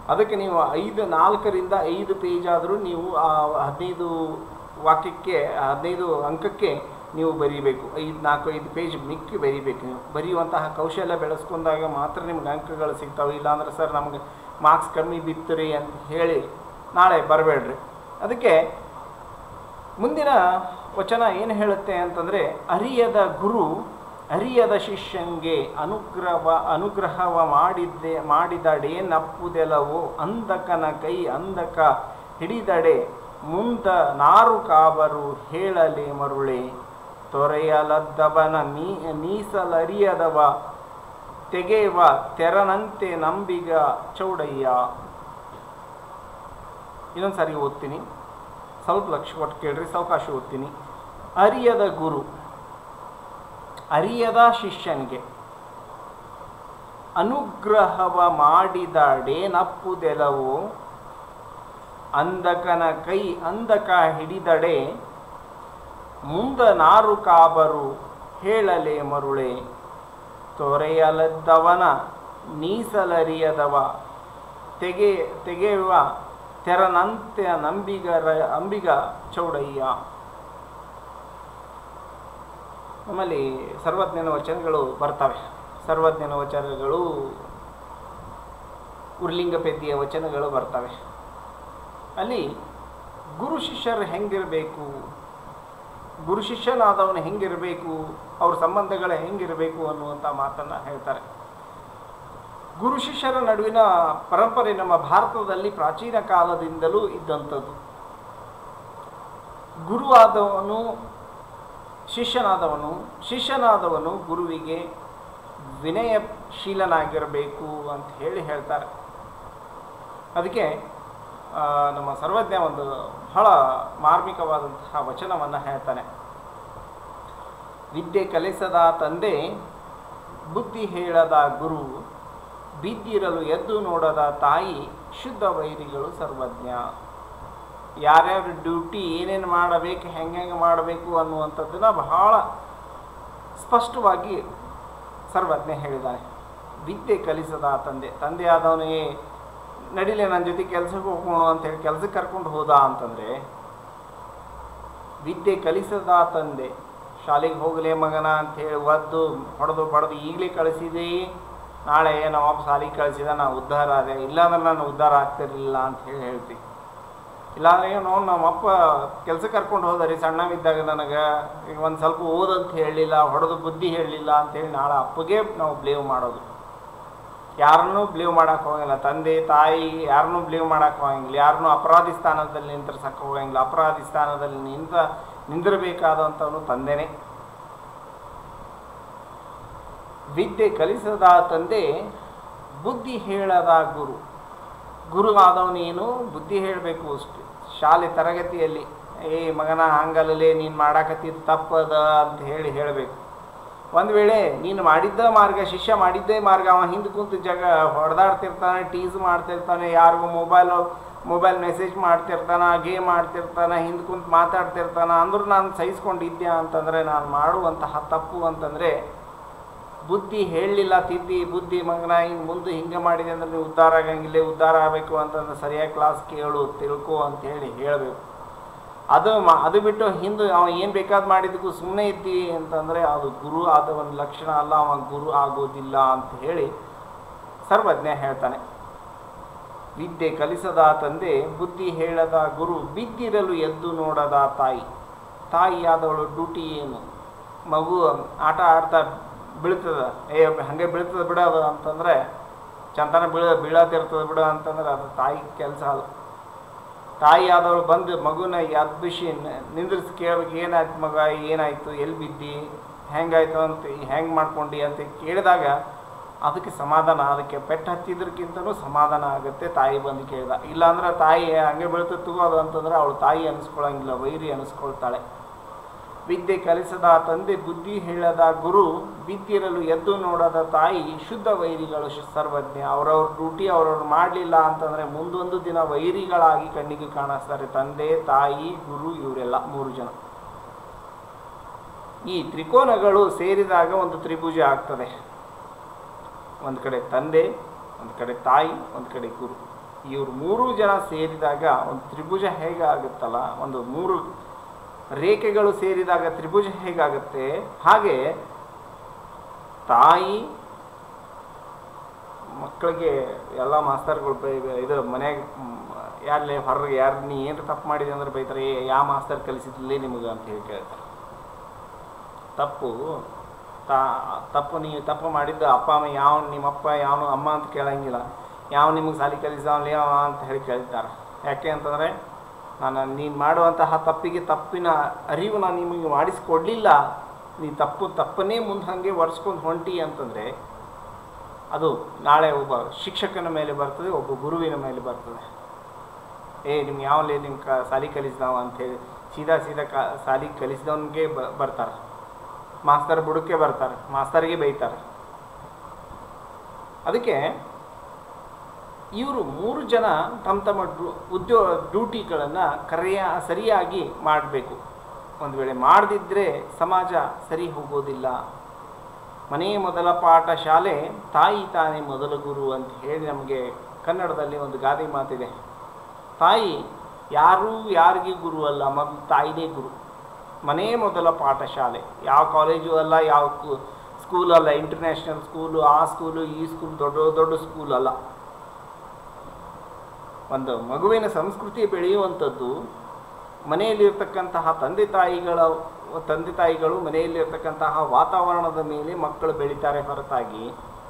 ಅದಕ್ಕೆ ನೀವು ಐದು ನಾಲ್ಕರಿಂದ ಐದು ಪೇಜ್ ಆದರೂ ನೀವು ಆ ಹದಿನೈದು ವಾಕ್ಯಕ್ಕೆ ಹದಿನೈದು ಅಂಕಕ್ಕೆ ನೀವು ಬರೀಬೇಕು. ಐದು ನಾಲ್ಕು ಐದು ಪೇಜ್ ಮಿಕ್ಕಿ ಬರೀಬೇಕು. ನೀವು ಬರೆಯುವಂತಹ ಕೌಶಲ್ಯ ಬೆಳೆಸ್ಕೊಂಡಾಗ ಮಾತ್ರ ನಿಮ್ಗೆ ಅಂಕಗಳು ಸಿಗ್ತಾವೆ. ಇಲ್ಲಾಂದ್ರೆ ಸರ್ ನಮಗೆ ಮಾರ್ಕ್ಸ್ ಕಮ್ಮಿ ಬಿತ್ತುರಿ ಅಂತ ಹೇಳಿ ನಾಳೆ ಬರಬೇಡ್ರಿ. ಅದಕ್ಕೆ ಮುಂದಿನ ವಚನ ಏನು ಹೇಳುತ್ತೆ ಅಂತಂದರೆ, ಅರಿಯದ ಗುರು ಅರಿಯದ ಶಿಷ್ಯಂಗೆ ಅನುಗ್ರಹ ಅನುಗ್ರಹವ ಮಾಡಿದ್ದೆ ಮಾಡಿದಡೆ ನಪ್ಪುದೆಲವು ಅಂಧಕನ ಕೈ ಅಂಧಕ ಹಿಡಿದಡೆ ಮುಂದ ನಾರು ಕಾಬರು ಹೇಳಲೆ ಮರುಳೆ ತೊರೆಯಲದ್ದವನ ನೀ ನೀಸಲರಿಯದವ ತೆಗೆವ ತೆರನಂತೆ ನಂಬಿಗ ಚೌಡಯ್ಯ. ಇನ್ನೊಂದು ಸಾರಿ ಓದ್ತೀನಿ, ಸ್ವಲ್ಪ ಲಕ್ಷ ಕೊಟ್ಟು ಕೇಳ್ರಿ, ಸಾವಕಾಶ ಓದ್ತೀನಿ. ಅರಿಯದ ಗುರು ಅರಿಯದ ಶಿಷ್ಯನಿಗೆ ಅನುಗ್ರಹವ ಮಾಡಿದಡೇನಪ್ಪುದೆಲವು ಅಂಧಕನ ಕೈ ಅಂಧಕ ಹಿಡಿದಡೆ ಮುಂದ ನಾರು ಕಾಬರು ಹೇಳಲೆ ಮರುಳೆ ತೊರೆಯಲದ್ದವನ ನೀಸಲರಿಯದವ ತೆಗೆ ತೆಗೆಯುವ ತೆರನಂತೆ ನಂಬಿಗರ ಅಂಬಿಗ ಚೌಡಯ್ಯ. ನಮ್ಮಲ್ಲಿ ಸರ್ವಜ್ಞನ ವಚನಗಳು ಬರ್ತವೆ. ಸರ್ವಜ್ಞನ ವಚನಗಳು, ಉರ್ಲಿಂಗ ಪೆದ್ದಿಯ ವಚನಗಳು ಬರ್ತವೆ. ಅಲ್ಲಿ ಗುರು ಶಿಷ್ಯರು ಹೆಂಗಿರಬೇಕು, ಗುರು ಶಿಷ್ಯನಾದವನು ಹೆಂಗಿರಬೇಕು, ಅವ್ರ ಸಂಬಂಧಗಳು ಹೆಂಗಿರಬೇಕು ಅನ್ನುವಂಥ ಮಾತನ್ನು ಹೇಳ್ತಾರೆ. ಗುರು ಶಿಷ್ಯರ ನಡುವಿನ ಪರಂಪರೆ ನಮ್ಮ ಭಾರತದಲ್ಲಿ ಪ್ರಾಚೀನ ಕಾಲದಿಂದಲೂ ಇದ್ದಂಥದ್ದು. ಗುರುವಾದವನು ಶಿಷ್ಯನಾದವನು ಶಿಷ್ಯನಾದವನು ಗುರುವಿಗೆ ವಿನಯಶೀಲನಾಗಿರಬೇಕು ಅಂತ ಹೇಳಿ ಹೇಳ್ತಾರೆ. ಅದಕ್ಕೆ ನಮ್ಮ ಸರ್ವಜ್ಞ ಒಂದು ಬಹಳ ಮಾರ್ಮಿಕವಾದಂತಹ ವಚನವನ್ನು ಹೇಳ್ತಾನೆ. ವಿದ್ಯೆ ಕಲಿಸದ ತಂದೆ ಬುದ್ಧಿ ಹೇಳದ ಗುರು ಬಿದ್ದಿರಲು ಎದ್ದು ನೋಡದ ತಾಯಿ ಶುದ್ಧ ವೈರಿಗಳು ಸರ್ವಜ್ಞ. ಯಾರ್ಯಾರ ಡ್ಯೂಟಿ ಏನೇನು ಮಾಡಬೇಕು, ಹೆಂಗೆ ಮಾಡಬೇಕು ಅನ್ನುವಂಥದ್ದನ್ನು ಬಹಳ ಸ್ಪಷ್ಟವಾಗಿ ಸರ್ವಜ್ಞ ಹೇಳಿದ್ದಾನೆ. ವಿದ್ಯೆ ಕಲಿಸದ ತಂದೆ ತಂದೆ ಆದವನಿಗೆ ನಡಿಲೆ ನನ್ನ ಜೊತೆ ಕೆಲಸಕ್ಕೆ ಹೋಗೋಣ ಅಂತೇಳಿ ಕೆಲಸಕ್ಕೆ ಕರ್ಕೊಂಡು ಹೋದ ಅಂತಂದರೆ, ವಿದ್ಯೆ ಕಲಿಸದ ತಂದೆ ಶಾಲೆಗೆ ಹೋಗಲೇ ಮಗನ ಅಂಥೇಳಿ ಒದ್ದು ಹೊಡೆದು ಬಡ್ದು ಈಗಲೇ ಕಳಿಸಿದೆ, ನಾಳೆ ನಮ್ಮ ಅಪ್ಪ ಶಾಲೆಗೆ ಕಳಿಸಿದ ನಾವು ಉದ್ಧಾರ ಆದೆ, ಇಲ್ಲಾಂದ್ರೆ ನಾನು ಉದ್ಧಾರ ಆಗ್ತಿರಲಿಲ್ಲ ಅಂತ ಹೇಳಿ ಹೇಳ್ತೀವಿ. ಇಲ್ಲಾಂದ್ರೆ ಏನೋ ನಮ್ಮಪ್ಪ ಕೆಲಸಕ್ಕೆ ಕರ್ಕೊಂಡು ಹೋದರಿ ಸಣ್ಣವಿದ್ದಾಗ ನನಗೆ ಈಗ ಒಂದು ಸ್ವಲ್ಪ ಓದಂತ ಹೇಳಲಿಲ್ಲ, ಹೊಡೆದು ಬುದ್ಧಿ ಹೇಳಲಿಲ್ಲ ಅಂಥೇಳಿ ನಾಳೆ ಅಪ್ಪಗೆ ನಾವು ಬ್ಲೇವ್ ಮಾಡೋದು. ಯಾರನ್ನೂ ಬ್ಲೇವ್ ಮಾಡೋಕ್ಕೆ ಹೋಗಂಗಿಲ್ಲ, ತಂದೆ ತಾಯಿ ಯಾರನ್ನೂ ಬ್ಲೇವ್ ಮಾಡೋಕ್ಕೆ ಹೋಗಂಗಿಲ್ಲ, ಯಾರನ್ನೂ ಅಪರಾಧಿ ಸ್ಥಾನದಲ್ಲಿ ನಿಂದ್ರಸಕ್ಕೆ ಹೋಗಂಗಿಲ್ಲ. ಅಪರಾಧಿ ಸ್ಥಾನದಲ್ಲಿ ನಿಂತ ನಿಂದಿರಬೇಕಾದಂಥವನು ತಂದೆನೇ. ವಿದ್ಯೆ ಕಲಿಸದ ತಂದೆ ಬುದ್ಧಿ ಹೇಳದ ಗುರು. ಗುರು ಆದವನೇನು ಬುದ್ಧಿ ಹೇಳಬೇಕು ಅಷ್ಟೆ. ಶಾಲೆ ತರಗತಿಯಲ್ಲಿ ಏ ಮಗನ ಹಂಗಲ್ಲೇ ನೀನು ಮಾಡಾಕತ್ತಿದ್ದು ತಪ್ಪದ ಅಂತ ಹೇಳಿ ಹೇಳಬೇಕು. ಒಂದು ವೇಳೆ ನೀನು ಮಾಡಿದ್ದ ಮಾರ್ಗ, ಶಿಷ್ಯ ಮಾಡಿದ್ದೇ ಮಾರ್ಗ, ಅವ ಹಿಂದೆ ಕುಂತು ಜಗ ಹೊಡೆದಾಡ್ತಿರ್ತಾನೆ, ಟೀಸ್ ಮಾಡ್ತಿರ್ತಾನೆ, ಯಾರಿಗೂ ಮೊಬೈಲ್ ಮೊಬೈಲ್ ಮೆಸೇಜ್ ಮಾಡ್ತಿರ್ತಾನೆ, ಗೇಮ್ ಆಡ್ತಿರ್ತಾನೆ, ಹಿಂದೆ ಕುಂತು ಮಾತಾಡ್ತಿರ್ತಾನೆ ಅಂದ್ರೂ ನಾನು ಸಹಿಸ್ಕೊಂಡಿದ್ದೆ ಅಂತಂದರೆ, ನಾನು ಮಾಡುವಂತಹ ತಪ್ಪು ಅಂತಂದರೆ ಬುದ್ಧಿ ಹೇಳಲಿಲ್ಲ, ತಿದ್ದಿ ಬುದ್ಧಿ ಮಗನ ಹಿಂಗೆ ಮುಂದೆ ಹಿಂಗೆ ಮಾಡಿದೆ ಅಂದರೆ ನೀವು ಉದ್ಧಾರ ಆಗಂಗಿಲ್ಲ, ಉದ್ಧಾರ ಆಗಬೇಕು ಅಂತಂದ್ರೆ ಸರಿಯಾಗಿ ಕ್ಲಾಸ್ ಕೇಳು ತಿಳ್ಕೊ ಅಂತ ಹೇಳಿ ಹೇಳಬೇಕು. ಅದು ಮಾ ಅದು ಬಿಟ್ಟು ಹಿಂದೆ ಅವ ಏನು ಬೇಕಾದ ಮಾಡಿದ್ದಕ್ಕೂ ಸುಮ್ಮನೆ ಇದ್ದಿ ಅಂತಂದರೆ ಅದು ಗುರು ಆದ ಒಂದು ಲಕ್ಷಣ ಅಲ್ಲ, ಅವ ಗುರು ಆಗೋದಿಲ್ಲ ಅಂತ ಹೇಳಿ ಸರ್ವಜ್ಞ ಹೇಳ್ತಾನೆ. ವಿದ್ಯೆ ಕಲಿಸದ ತಂದೆ ಬುದ್ಧಿ ಹೇಳದ ಗುರು ಬಿದ್ದಿರಲು ಎದ್ದು ನೋಡದ ತಾಯಿ. ತಾಯಿಯಾದವಳು ಡ್ಯೂಟಿ ಏನು? ಮಗು ಆಟ ಆಡ್ತಾ ಬೀಳ್ತದ, ಏ ಹಾಗೆ ಬೀಳ್ತದೆ ಬಿಡೋದು ಅಂತಂದರೆ ಚಂತನ ಬೀಳ ಬೀಳತ್ತಿರ್ತದೆ ಬಿಡು ಅಂತಂದ್ರೆ ಅದು ತಾಯಿ ಕೆಲಸ ಅಲ್ಲ. ತಾಯಿ ಆದವಳು ಬಂದು ಮಗುನ ಎಬ್ಬಿಸಿ ನಿಂದ್ರಿಸಿ ಕೇಳಬೇಕು, ಏನಾಯ್ತು ಮಗ, ಏನಾಯಿತು, ಎಲ್ಲಿ ಬಿದ್ದಿ, ಹೆಂಗಾಯ್ತು ಅಂತ, ಹೆಂಗೆ ಮಾಡ್ಕೊಂಡು ಅಂತ ಕೇಳಿದಾಗ ಅದಕ್ಕೆ ಸಮಾಧಾನ, ಅದಕ್ಕೆ ಪೆಟ್ಟು ಹತ್ತಿದ್ರಕ್ಕಿಂತನೂ ಸಮಾಧಾನ ಆಗುತ್ತೆ ತಾಯಿ ಬಂದು ಕೇಳಿದ. ಇಲ್ಲಾಂದ್ರೆ ತಾಯಿ ಹಂಗೆ ಬೀಳ್ತಿತ್ತು ಅದು ಅಂತಂದ್ರೆ ಅವಳು ತಾಯಿ ಅನಿಸ್ಕೊಳ್ಳಂಗಿಲ್ಲ, ವೈರಿ ಅನಿಸ್ಕೊಳ್ತಾಳೆ. ವಿದ್ಯೆ ಕಲಿಸದ ತಂದೆ ಬುದ್ಧಿ ಹೇಳದ ಗುರು ಬಿದ್ದಿರಲು ಎದ್ದು ನೋಡದ ತಾಯಿ ಶುದ್ಧ ವೈರಿಗಳು ಸರ್ವಜ್ಞ. ಅವರವ್ರ ಡ್ಯೂಟಿ ಅವ್ರವ್ರು ಮಾಡಲಿಲ್ಲ ಅಂತಂದರೆ ಮುಂದೊಂದು ದಿನ ವೈರಿಗಳಾಗಿ ಕಣ್ಣಿಗೆ ಕಾಣಿಸ್ತಾರೆ. ತಂದೆ, ತಾಯಿ, ಗುರು ಇವರೆಲ್ಲ ಮೂರು ಜನ. ಈ ತ್ರಿಕೋನಗಳು ಸೇರಿದಾಗ ಒಂದು ತ್ರಿಭುಜ ಆಗ್ತದೆ. ಒಂದು ಕಡೆ ತಂದೆ, ಒಂದು ಕಡೆ ತಾಯಿ, ಒಂದು ಕಡೆ ಗುರು. ಇವರು ಮೂರು ಜನ ಸೇರಿದಾಗ ಒಂದು ತ್ರಿಭುಜ ಹೇಗೆ ಆಗುತ್ತಲ್ಲ, ಒಂದು ಮೂರು ರೇಖೆಗಳು ಸೇರಿದಾಗ ತ್ರಿಭುಜ ಹೇಗಾಗುತ್ತೆ, ಹಾಗೆ ತಾಯಿ ಮಕ್ಕಳಿಗೆ ಎಲ್ಲ ಮಾಸ್ತರ್ಗಳು ಬೈ ಇದು ಮನೆಯಾಗ ಯಾರಲ್ಲೇ ಹೊರಗೆ ಯಾರು ನೀ ಏನು ತಪ್ಪು ಮಾಡಿದೆ ಅಂದ್ರೆ ಬೈತಾರೆ, ಏ ಯಾವ ಮಾಸ್ತರ್ ಕಲಿಸಿದ್ಲೇ ನಿಮಗೆ ಅಂತ ಹೇಳಿ ಕೇಳ್ತಾರೆ. ತಪ್ಪು ತಾ ತಪ್ಪು ನೀವು ತಪ್ಪು ಮಾಡಿದ್ದು ಅಪ್ಪ ಅಮ್ಮ ಯಾವ ನಿಮ್ಮಪ್ಪ ಯಾವನು ಅಮ್ಮ ಅಂತ ಕೇಳಂಗಿಲ್ಲ, ಯಾವ ನಿಮಗೆ ಸಾಲಿ ಕಲಿಸವಲ್ಲ ಯಾವ ಅಂತ ಹೇಳಿ ಕೇಳ್ತಾರೆ. ಯಾಕೆ ಅಂತಂದರೆ ನಾನು ನೀನು ಮಾಡುವಂತಹ ತಪ್ಪಿಗೆ ತಪ್ಪಿನ ಅರಿವು ನಾನು ನಿಮಗೆ ಮಾಡಿಸ್ಕೊಡ್ಲಿಲ್ಲ, ನೀ ತಪ್ಪು ತಪ್ಪನ್ನೇ ಮುಂದೆ ಹಾಗೆ ಒರೆಸ್ಕೊಂಡು ಹೊಂಟಿ ಅಂತಂದರೆ ಅದು ನಾಳೆ ಒಬ್ಬ ಶಿಕ್ಷಕನ ಮೇಲೆ ಬರ್ತದೆ, ಒಬ್ಬ ಗುರುವಿನ ಮೇಲೆ ಬರ್ತದೆ. ಏ ನಿಮ್ಗೆ ಯಾವಲೇ ನಿಮ್ಮ ಕ ಸಾಲಿ ಕಲಿಸಿದವ ಅಂಥೇಳಿ ಸೀದಾ ಸೀದಾ ಕ ಸಾಲಿ ಕಲಿಸಿದವನಿಗೆ ಬ ಬರ್ತಾರೆ ಮಾಸ್ತರ್ ಬುಡಕ್ಕೆ ಬರ್ತಾರೆ, ಮಾಸ್ತರಿಗೆ ಬೈತಾರೆ. ಅದಕ್ಕೆ ಇವರು ಮೂರು ಜನ ತಮ್ಮ ತಮ್ಮ ಡ್ಯೂ ಉದ್ಯೋಗ ಡ್ಯೂಟಿಗಳನ್ನು ಕರೆಯ ಸರಿಯಾಗಿ ಮಾಡಬೇಕು. ಒಂದು ವೇಳೆ ಮಾಡದಿದ್ದರೆ ಸಮಾಜ ಸರಿ ಹೋಗೋದಿಲ್ಲ. ಮನೆಯೇ ಮೊದಲ ಪಾಠ ಶಾಲೆ, ತಾಯಿ ತಾನೇ ಮೊದಲ ಗುರು ಅಂತ ಹೇಳಿ ನಮಗೆ ಕನ್ನಡದಲ್ಲಿ ಒಂದು ಗಾದೆ ಮಾತಿದೆ. ತಾಯಿ ಯಾರೂ ಯಾರಿಗೂ ಗುರು ಅಲ್ಲ, ಮಗು ತಾಯಿನೇ ಗುರು. ಮನೇ ಮೊದಲ ಪಾಠಶಾಲೆ, ಯಾವ ಕಾಲೇಜು ಅಲ್ಲ, ಯಾವ ಸ್ಕೂಲ್ ಅಲ್ಲ, ಇಂಟರ್ನ್ಯಾಷನಲ್ ಸ್ಕೂಲು, ಆ ಸ್ಕೂಲು ಈ ಸ್ಕೂಲ್ ದೊಡ್ಡ ದೊಡ್ಡ ಸ್ಕೂಲ್ ಅಲ್ಲ. ಒಂದು ಮಗುವಿನ ಸಂಸ್ಕೃತಿ ಬೆಳೆಯುವಂಥದ್ದು ಮನೆಯಲ್ಲಿರ್ತಕ್ಕಂತಹ ತಂದೆ ತಾಯಿಗಳ ತಂದೆ ತಾಯಿಗಳು ಮನೆಯಲ್ಲಿರ್ತಕ್ಕಂತಹ ವಾತಾವರಣದ ಮೇಲೆ ಮಕ್ಕಳು ಬೆಳೀತಾರೆ ಹೊರತಾಗಿ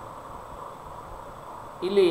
ಇಲ್ಲಿ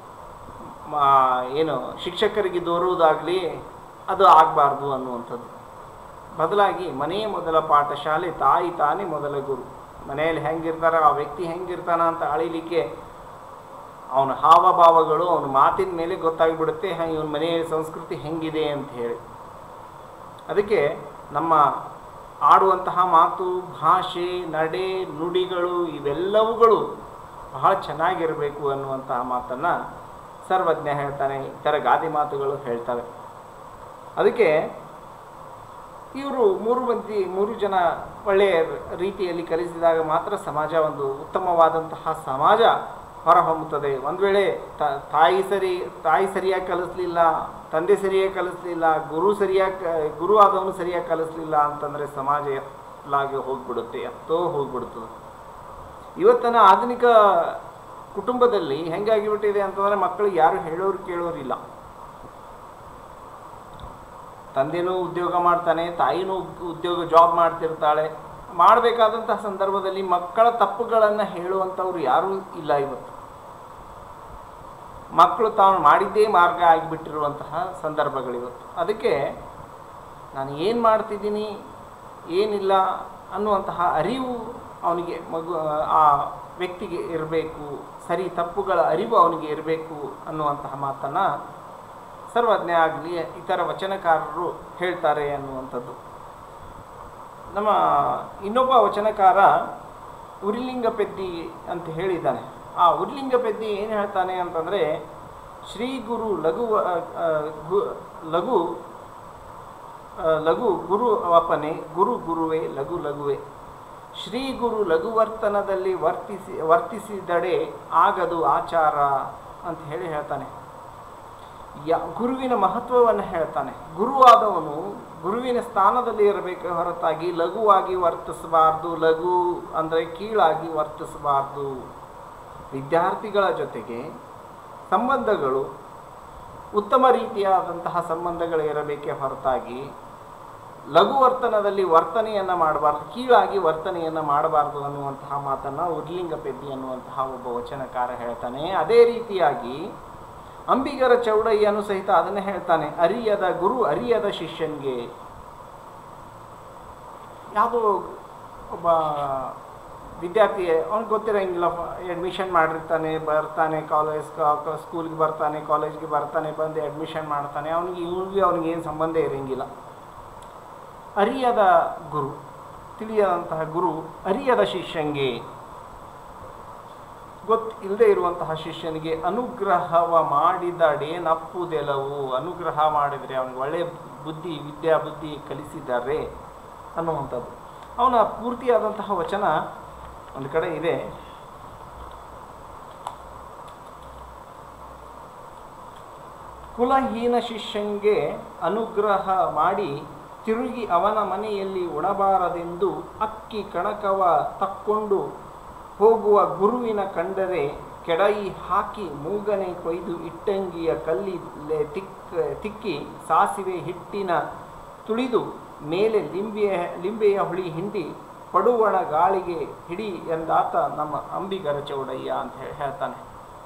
ಏನು ಶಿಕ್ಷಕರಿಗೆ ದೂರುವುದಾಗಲಿ ಅದು ಆಗಬಾರ್ದು ಅನ್ನುವಂಥದ್ದು. ಬದಲಾಗಿ ಮನೆಯೇ ಮೊದಲ ಪಾಠಶಾಲೆ, ತಾಯಿ ತಾನೇ ಮೊದಲ ಗುರು. ಮನೆಯಲ್ಲಿ ಹೆಂಗಿರ್ತಾರ ಆ ವ್ಯಕ್ತಿ ಹೆಂಗಿರ್ತಾನ ಅಂತ ಅಳಿಲಿಕ್ಕೆ ಅವನ ಹಾವಭಾವಗಳು ಅವನ ಮಾತಿನ ಮೇಲೆ ಗೊತ್ತಾಗಿಬಿಡುತ್ತೆ, ಇವನ ಮನೆಯ ಸಂಸ್ಕೃತಿ ಹೆಂಗಿದೆ ಅಂತ ಹೇಳಿ. ಅದಕ್ಕೆ ನಮ್ಮ ಆಡುವಂತಹ ಮಾತು, ಭಾಷೆ, ನಡೆ, ನುಡಿಗಳು ಇವೆಲ್ಲವುಗಳು ಬಹಳ ಚೆನ್ನಾಗಿರಬೇಕು ಅನ್ನುವಂತಹ ಮಾತನ್ನು ಸರ್ವಜ್ಞ ಹೇಳ್ತಾನೆ, ಇತರ ಗಾದೆ ಮಾತುಗಳು ಹೇಳ್ತವೆ. ಅದಕ್ಕೆ ಇವರು ಮೂರು ಮಂದಿ ಮೂರು ಜನ ಒಳ್ಳೆಯ ರೀತಿಯಲ್ಲಿ ಕಲಿಸಿದಾಗ ಮಾತ್ರ ಸಮಾಜ ಒಂದು ಉತ್ತಮವಾದಂತಹ ಸಮಾಜ ಹೊರಹೊಮ್ಮುತ್ತದೆ. ಒಂದು ವೇಳೆ ತಾಯಿ ಸರಿ ತಾಯಿ ಸರಿಯಾಗಿ ಕಲಿಸ್ಲಿಲ್ಲ, ತಂದೆ ಸರಿಯಾಗಿ ಕಲಿಸ್ಲಿಲ್ಲ, ಗುರು ಸರಿಯಾಗಿ ಗುರು ಆದವನು ಸರಿಯಾಗಿ ಕಲಿಸ್ಲಿಲ್ಲ ಅಂತಂದರೆ ಸಮಾಜ ಎತ್ತಲಾಗಿ ಹೋಗ್ಬಿಡುತ್ತೆ, ಎತ್ತೋ ಹೋಗ್ಬಿಡ್ತದೆ. ಇವತ್ತಿನ ಆಧುನಿಕ ಕುಟುಂಬದಲ್ಲಿ ಹೆಂಗಾಗಿಬಿಟ್ಟಿದೆ ಅಂತಂದರೆ ಮಕ್ಕಳಿಗೆ ಯಾರು ಹೇಳೋರು ಕೇಳೋರಿಲ್ಲ. ತಂದೆನೂ ಉದ್ಯೋಗ ಮಾಡ್ತಾನೆ, ತಾಯಿನೂ ಉದ್ಯೋಗ ಜಾಬ್ ಮಾಡ್ತಿರ್ತಾಳೆ. ಮಾಡಬೇಕಾದಂತಹ ಸಂದರ್ಭದಲ್ಲಿ ಮಕ್ಕಳ ತಪ್ಪುಗಳನ್ನು ಹೇಳುವಂಥವ್ರು ಯಾರೂ ಇಲ್ಲ. ಇವತ್ತು ಮಕ್ಕಳು ತಾನು ಮಾಡಿದ್ದೇ ಮಾರ್ಗ ಆಗಿಬಿಟ್ಟಿರುವಂತಹ ಸಂದರ್ಭಗಳಿವತ್ತು. ಅದಕ್ಕೆ ನಾನು ಏನು ಮಾಡ್ತಿದ್ದೀನಿ ಏನಿಲ್ಲ ಅನ್ನುವಂತಹ ಅರಿವು ಅವನಿಗೆ ಮಗು ಆ ವ್ಯಕ್ತಿಗೆ ಇರಬೇಕು, ಸರಿ ತಪ್ಪುಗಳ ಅರಿವು ಅವನಿಗೆ ಇರಬೇಕು ಅನ್ನುವಂತಹ ಮಾತನ್ನು ಸರ್ವಜ್ಞ ಆಗಲಿ ಇತರ ವಚನಕಾರರು ಹೇಳ್ತಾರೆ ಅನ್ನುವಂಥದ್ದು. ನಮ್ಮ ಇನ್ನೊಬ್ಬ ವಚನಕಾರ ಉರಿಲಿಂಗ ಪೆದ್ದಿ ಅಂತ ಹೇಳಿದ್ದಾನೆ. ಆ ಉರಿಲಿಂಗ ಪೆದ್ದಿ ಏನು ಹೇಳ್ತಾನೆ ಅಂತಂದರೆ, ಶ್ರೀ ಗುರು ಲಘು ಲಘು ಲಘು ಗುರು ಅಪನೆ, ಗುರು ಗುರುವೇ ಲಘು ಲಘುವೆ. ಶ್ರೀ ಗುರು ಲಘುವರ್ತನದಲ್ಲಿ ವರ್ತಿಸಿ ವರ್ತಿಸಿದಡೆ ಆಗದು ಆಚಾರ ಅಂತ ಹೇಳಿ ಹೇಳ್ತಾನೆ. ಯ ಗುರುವಿನ ಮಹತ್ವವನ್ನು ಹೇಳ್ತಾನೆ. ಗುರುವಾದವನು ಗುರುವಿನ ಸ್ಥಾನದಲ್ಲಿ ಇರಬೇಕು ಹೊರತಾಗಿ ಲಘುವಾಗಿ ವರ್ತಿಸಬಾರ್ದು. ಲಘು ಅಂದರೆ ಕೀಳಾಗಿ ವರ್ತಿಸಬಾರ್ದು. ವಿದ್ಯಾರ್ಥಿಗಳ ಜೊತೆಗೆ ಸಂಬಂಧಗಳು ಉತ್ತಮ ರೀತಿಯಾದಂತಹ ಸಂಬಂಧಗಳು ಇರಬೇಕೇ ಹೊರತಾಗಿ ಲಘುವರ್ತನದಲ್ಲಿ ವರ್ತನೆಯನ್ನು ಮಾಡಬಾರ್ದು, ಕೀಳಾಗಿ ವರ್ತನೆಯನ್ನು ಮಾಡಬಾರ್ದು ಅನ್ನುವಂತಹ ಮಾತನ್ನು ಉರ್ಲಿಂಗ ಪೆದ್ದಿ ಅನ್ನುವಂತಹ ಒಬ್ಬ ವಚನಕಾರ ಹೇಳ್ತಾನೆ. ಅದೇ ರೀತಿಯಾಗಿ ಅಂಬಿಗರ ಚೌಡಯ್ಯನು ಸಹಿತ ಅದನ್ನೇ ಹೇಳ್ತಾನೆ, ಅರಿಯದ ಗುರು ಅರಿಯದ ಶಿಷ್ಯನಿಗೆ. ಯಾವುದೋ ಒಬ್ಬ ವಿದ್ಯಾರ್ಥಿ ಅವ್ನಿಗೆ ಗೊತ್ತಿರೋಂಗಿಲ್ಲ, ಅಡ್ಮಿಷನ್ ಮಾಡಿರ್ತಾನೆ, ಬರ್ತಾನೆ ಕಾಲೇಜ್ ಸ್ಕೂಲ್ಗೆ ಬರ್ತಾನೆ, ಕಾಲೇಜ್ಗೆ ಬರ್ತಾನೆ, ಬಂದು ಅಡ್ಮಿಷನ್ ಮಾಡ್ತಾನೆ. ಅವನಿಗೆ ಇವ್ನಿಗೆ ಅವ್ನಿಗೆ ಏನು ಸಂಬಂಧ ಇರೋಂಗಿಲ್ಲ. ಅರಿಯದ ಗುರು, ತಿಳಿಯದಂತಹ ಗುರು ಅರಿಯದ ಶಿಷ್ಯನಿಗೆ, ಗೊತ್ತು ಇಲ್ಲದೆ ಇರುವಂತಹ ಶಿಷ್ಯನಿಗೆ ಅನುಗ್ರಹವ ಮಾಡಿದಡೇನಪ್ಪುದೆಲವು. ಅನುಗ್ರಹ ಮಾಡಿದರೆ ಅವನಿಗೆ ಒಳ್ಳೆಯ ಬುದ್ಧಿ ವಿದ್ಯಾ ಬುದ್ಧಿ ಕಲಿಸಿದ್ದಾರೆ ಅನ್ನುವಂಥದ್ದು. ಅವನ ಪೂರ್ತಿಯಾದಂತಹ ವಚನ ಒಂದು ಕಡೆ ಇದೆ. ಕುಲಹೀನ ಶಿಷ್ಯಂಗೆ ಅನುಗ್ರಹ ಮಾಡಿ ತಿರುಗಿ ಅವನ ಮನೆಯಲ್ಲಿ ಉಣಬಾರದೆಂದು ಅಕ್ಕಿ ಕಣಕವ ತಕ್ಕೊಂಡು ಹೋಗುವ ಗುರುವಿನ ಕಂಡರೆ ಕೆಡಯಿ ಹಾಕಿ ಮೂಗನೆ ಕೊಯ್ದು ಇಟ್ಟಂಗಿಯ ಕಲ್ಲಿ ತಿಕ್ಕ ತಿಕ್ಕಿ ಸಾಸಿವೆ ಹಿಟ್ಟಿನ ತುಳಿದು ಮೇಲೆ ಲಿಂಬೆಯ ಲಿಂಬೆಯ ಹುಳಿ ಹಿಂಡಿ ಪಡುವಣ ಗಾಳಿಗೆ ಹಿಡಿ ಎಂದಾತ ನಮ್ಮ ಅಂಬಿಗರ ಚೌಡಯ್ಯ ಅಂತ ಹೇಳಿ ಹೇಳ್ತಾನೆ.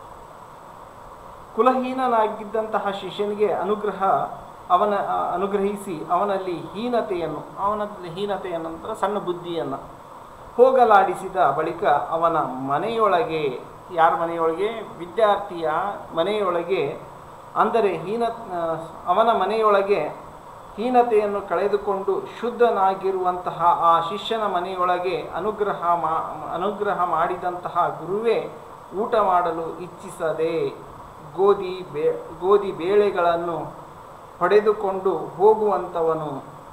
ಕುಲಹೀನನಾಗಿದ್ದಂತಹ ಶಿಷ್ಯನಿಗೆ ಅನುಗ್ರಹ ಅವನ ಅನುಗ್ರಹಿಸಿ ಅವನಲ್ಲಿ ಹೀನತೆಯನ್ನು ಅವನಲ್ಲಿ ಹೀನತೆಯನ್ನಂತರ ಸಣ್ಣ ಬುದ್ಧಿಯನ್ನು ಹೋಗಲಾಡಿಸಿದ ಬಳಿಕ ಅವನ ಮನೆಯೊಳಗೆ, ಯಾರ ಮನೆಯೊಳಗೆ? ವಿದ್ಯಾರ್ಥಿಯ ಮನೆಯೊಳಗೆ, ಅಂದರೆ ಹೀನ ಅವನ ಮನೆಯೊಳಗೆ ಹೀನತೆಯನ್ನು ಕಳೆದುಕೊಂಡು ಶುದ್ಧನಾಗಿರುವಂತಹ ಆ ಶಿಷ್ಯನ ಮನೆಯೊಳಗೆ ಅನುಗ್ರಹ ಮಾ ಅನುಗ್ರಹ ಮಾಡಿದಂತಹ ಗುರುವೇ ಊಟ ಮಾಡಲು ಇಚ್ಛಿಸದೆ ಗೋಧಿ ಬೇ ಗೋಧಿ ಬೇಳೆಗಳನ್ನು ಹೊಡೆದುಕೊಂಡು ಹೋಗುವಂಥವನು.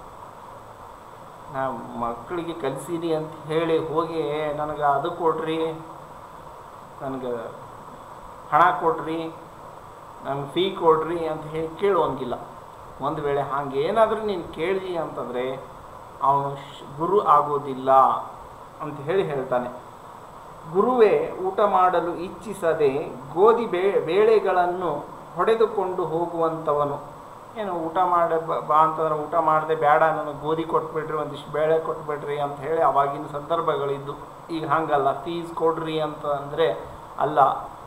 ನಾ ಮಕ್ಕಳಿಗೆ ಕಲಿಸಿರಿ ಅಂತ ಹೇಳಿ ಹೋಗಿ ನನಗೆ ಅದು ಕೊಡ್ರಿ, ನನಗೆ ಹಣ ಕೊಡ್ರಿ, ನನಗೆ ಫೀ ಕೊಡ್ರಿ ಅಂತ ಹೇಳಿ ಕೇಳುವಂಗಿಲ್ಲ. ಒಂದು ವೇಳೆ ಹಾಗೆ ಏನಾದರೂ ನೀನು ಕೇಳಿ ಅಂತಂದರೆ ಅವನು ಗುರು ಆಗೋದಿಲ್ಲ ಅಂತ ಹೇಳಿ ಹೇಳ್ತಾನೆ. ಗುರುವೇ ಊಟ ಮಾಡಲು ಇಚ್ಛಿಸದೆ ಗೋಧಿ ಬೇ ಬೇಳೆಗಳನ್ನು ಹೊಡೆದುಕೊಂಡು ಹೋಗುವಂಥವನು. ಏನು ಊಟ ಮಾಡ ಬಾ ಅಂತಂದ್ರೆ ಊಟ ಮಾಡದೆ ಬೇಡ, ನನಗೆ ಗೋಧಿ ಕೊಟ್ಬಿಡ್ರಿ, ಒಂದಿಷ್ಟು ಬೇಳೆ ಕೊಟ್ಬಿಡ್ರಿ ಅಂತ ಹೇಳಿ ಅವಾಗಿನ ಸಂದರ್ಭಗಳಿದ್ದು. ಈಗ ಹಾಗಲ್ಲ, ಫೀಸ್ ಕೊಡ್ರಿ ಅಂತ ಅಂದರೆ ಅಲ್ಲ.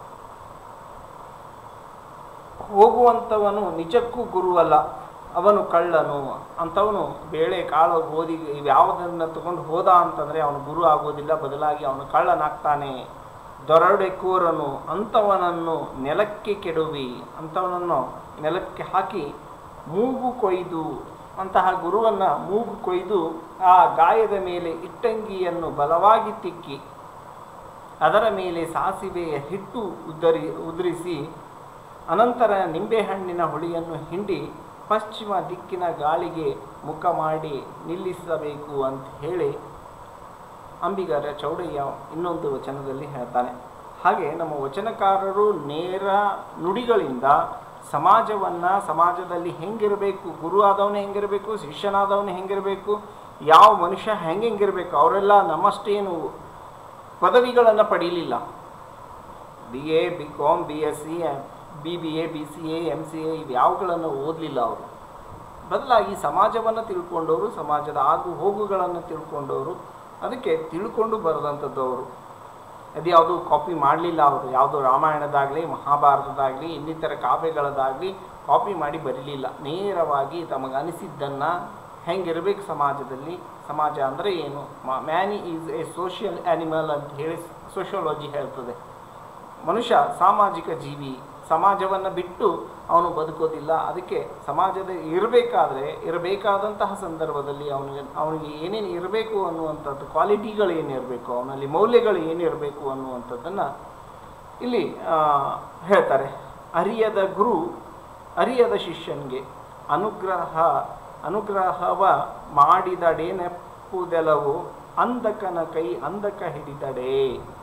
ಹೋಗುವಂಥವನು ನಿಜಕ್ಕೂ ಗುರುವಲ್ಲ, ಅವನು ಕಳ್ಳನು. ಅಂಥವನು ಬೇಳೆ ಕಾಳು ಗೋಧಿ ಇವ್ಯಾವುದನ್ನು ತಗೊಂಡು ಹೋದ ಅಂತಂದರೆ ಅವನು ಗುರು ಆಗೋದಿಲ್ಲ, ಬದಲಾಗಿ ಅವನು ಕಳ್ಳನಾಗ್ತಾನೆ, ದೊರಡೆಕೋರನು. ಅಂಥವನನ್ನು ನೆಲಕ್ಕೆ ಕೆಡುವಿ, ಅಂಥವನನ್ನು ನೆಲಕ್ಕೆ ಹಾಕಿ ಮೂಗು ಕೊಯ್ದು, ಅಂತಹ ಗುರುವನ್ನು ಮೂಗು ಕೊಯ್ದು ಆ ಗಾಯದ ಮೇಲೆ ಇಟ್ಟಂಗಿಯನ್ನು ಬಲವಾಗಿ ತಿಕ್ಕಿ ಅದರ ಮೇಲೆ ಸಾಸಿವೆಯ ಹಿಟ್ಟು ಉದರಿ ಉದುರಿಸಿ ಅನಂತರ ನಿಂಬೆಹಣ್ಣಿನ ಹುಳಿಯನ್ನು ಹಿಂಡಿ ಪಶ್ಚಿಮ ದಿಕ್ಕಿನ ಗಾಳಿಗೆ ಮುಖ ಮಾಡಿ ನಿಲ್ಲಿಸಬೇಕು ಅಂತ ಹೇಳಿ ಅಂಬಿಗರ ಚೌಡಯ್ಯ ಇನ್ನೊಂದು ವಚನದಲ್ಲಿ ಹೇಳ್ತಾನೆ. ಹಾಗೆ ನಮ್ಮ ವಚನಕಾರರು ನೇರ ನುಡಿಗಳಿಂದ ಸಮಾಜವನ್ನು, ಸಮಾಜದಲ್ಲಿ ಹೆಂಗಿರಬೇಕು, ಗುರು ಆದವನು ಹೆಂಗಿರಬೇಕು, ಶಿಷ್ಯನಾದವನು ಹೆಂಗಿರಬೇಕು, ಯಾವ ಮನುಷ್ಯ ಹೆಂಗೆ ಹೆಂಗಿರಬೇಕು, ಅವರೆಲ್ಲ ನಮ್ಮಷ್ಟೇನು ಪದವಿಗಳನ್ನು ಪಡೀಲಿಲ್ಲ. B A, B com, B S C, B B A, B C A, M C A ಇವ್ಯಾವುಗಳನ್ನು ಓದಲಿಲ್ಲ ಅವರು. ಬದಲಾಗಿ ಸಮಾಜವನ್ನು ತಿಳ್ಕೊಂಡವರು, ಸಮಾಜದ ಆಗು ಹೋಗುಗಳನ್ನು ತಿಳ್ಕೊಂಡವರು, ಅದಕ್ಕೆ ತಿಳ್ಕೊಂಡು ಬರೆದಂಥದ್ದು ಅವರು. ಅದು ಯಾವುದು ಕಾಪಿ ಮಾಡಲಿಲ್ಲ ಅವರು. ಯಾವುದು ರಾಮಾಯಣದಾಗಲಿ, ಮಹಾಭಾರತದಾಗಲಿ, ಇನ್ನಿತರ ಕಾವ್ಯಗಳದಾಗಲಿ ಕಾಪಿ ಮಾಡಿ ಬರೀಲಿಲ್ಲ. ನೇರವಾಗಿ ತಮಗೆ ಅನಿಸಿದ್ದನ್ನು ಹೆಂಗಿರಬೇಕು ಸಮಾಜದಲ್ಲಿ, ಸಮಾಜ ಅಂದರೆ ಏನು, man is a social animal ಅಂತ ಹೇಳಿ ಸೋಷಿಯಾಲಜಿ ಹೇಳ್ತದೆ. ಮನುಷ್ಯ ಸಾಮಾಜಿಕ ಜೀವಿ, ಸಮಾಜವನ್ನು ಬಿಟ್ಟು ಅವನು ಬದುಕೋದಿಲ್ಲ. ಅದಕ್ಕೆ ಸಮಾಜದ ಇರಬೇಕಾದ್ರೆ ಇರಬೇಕಾದಂತಹ ಸಂದರ್ಭದಲ್ಲಿ ಅವನಿಗೆ ಅವನಿಗೆ ಏನೇನು ಇರಬೇಕು ಅನ್ನುವಂಥದ್ದು, ಕ್ವಾಲಿಟಿಗಳು ಏನಿರಬೇಕು, ಅವನಲ್ಲಿ ಮೌಲ್ಯಗಳು ಏನಿರಬೇಕು ಅನ್ನುವಂಥದ್ದನ್ನು ಇಲ್ಲಿ ಹೇಳ್ತಾರೆ. ಅರಿಯದ ಗುರು ಅರಿಯದ ಶಿಷ್ಯನಿಗೆ ಅನುಗ್ರಹ ಅನುಗ್ರಹವ ಮಾಡಿದಡೇನೆಪ್ಪುದೆಲವು ಅಂಧಕನ ಕೈ ಅಂಧಕ ಹಿಡಿದಡೆ.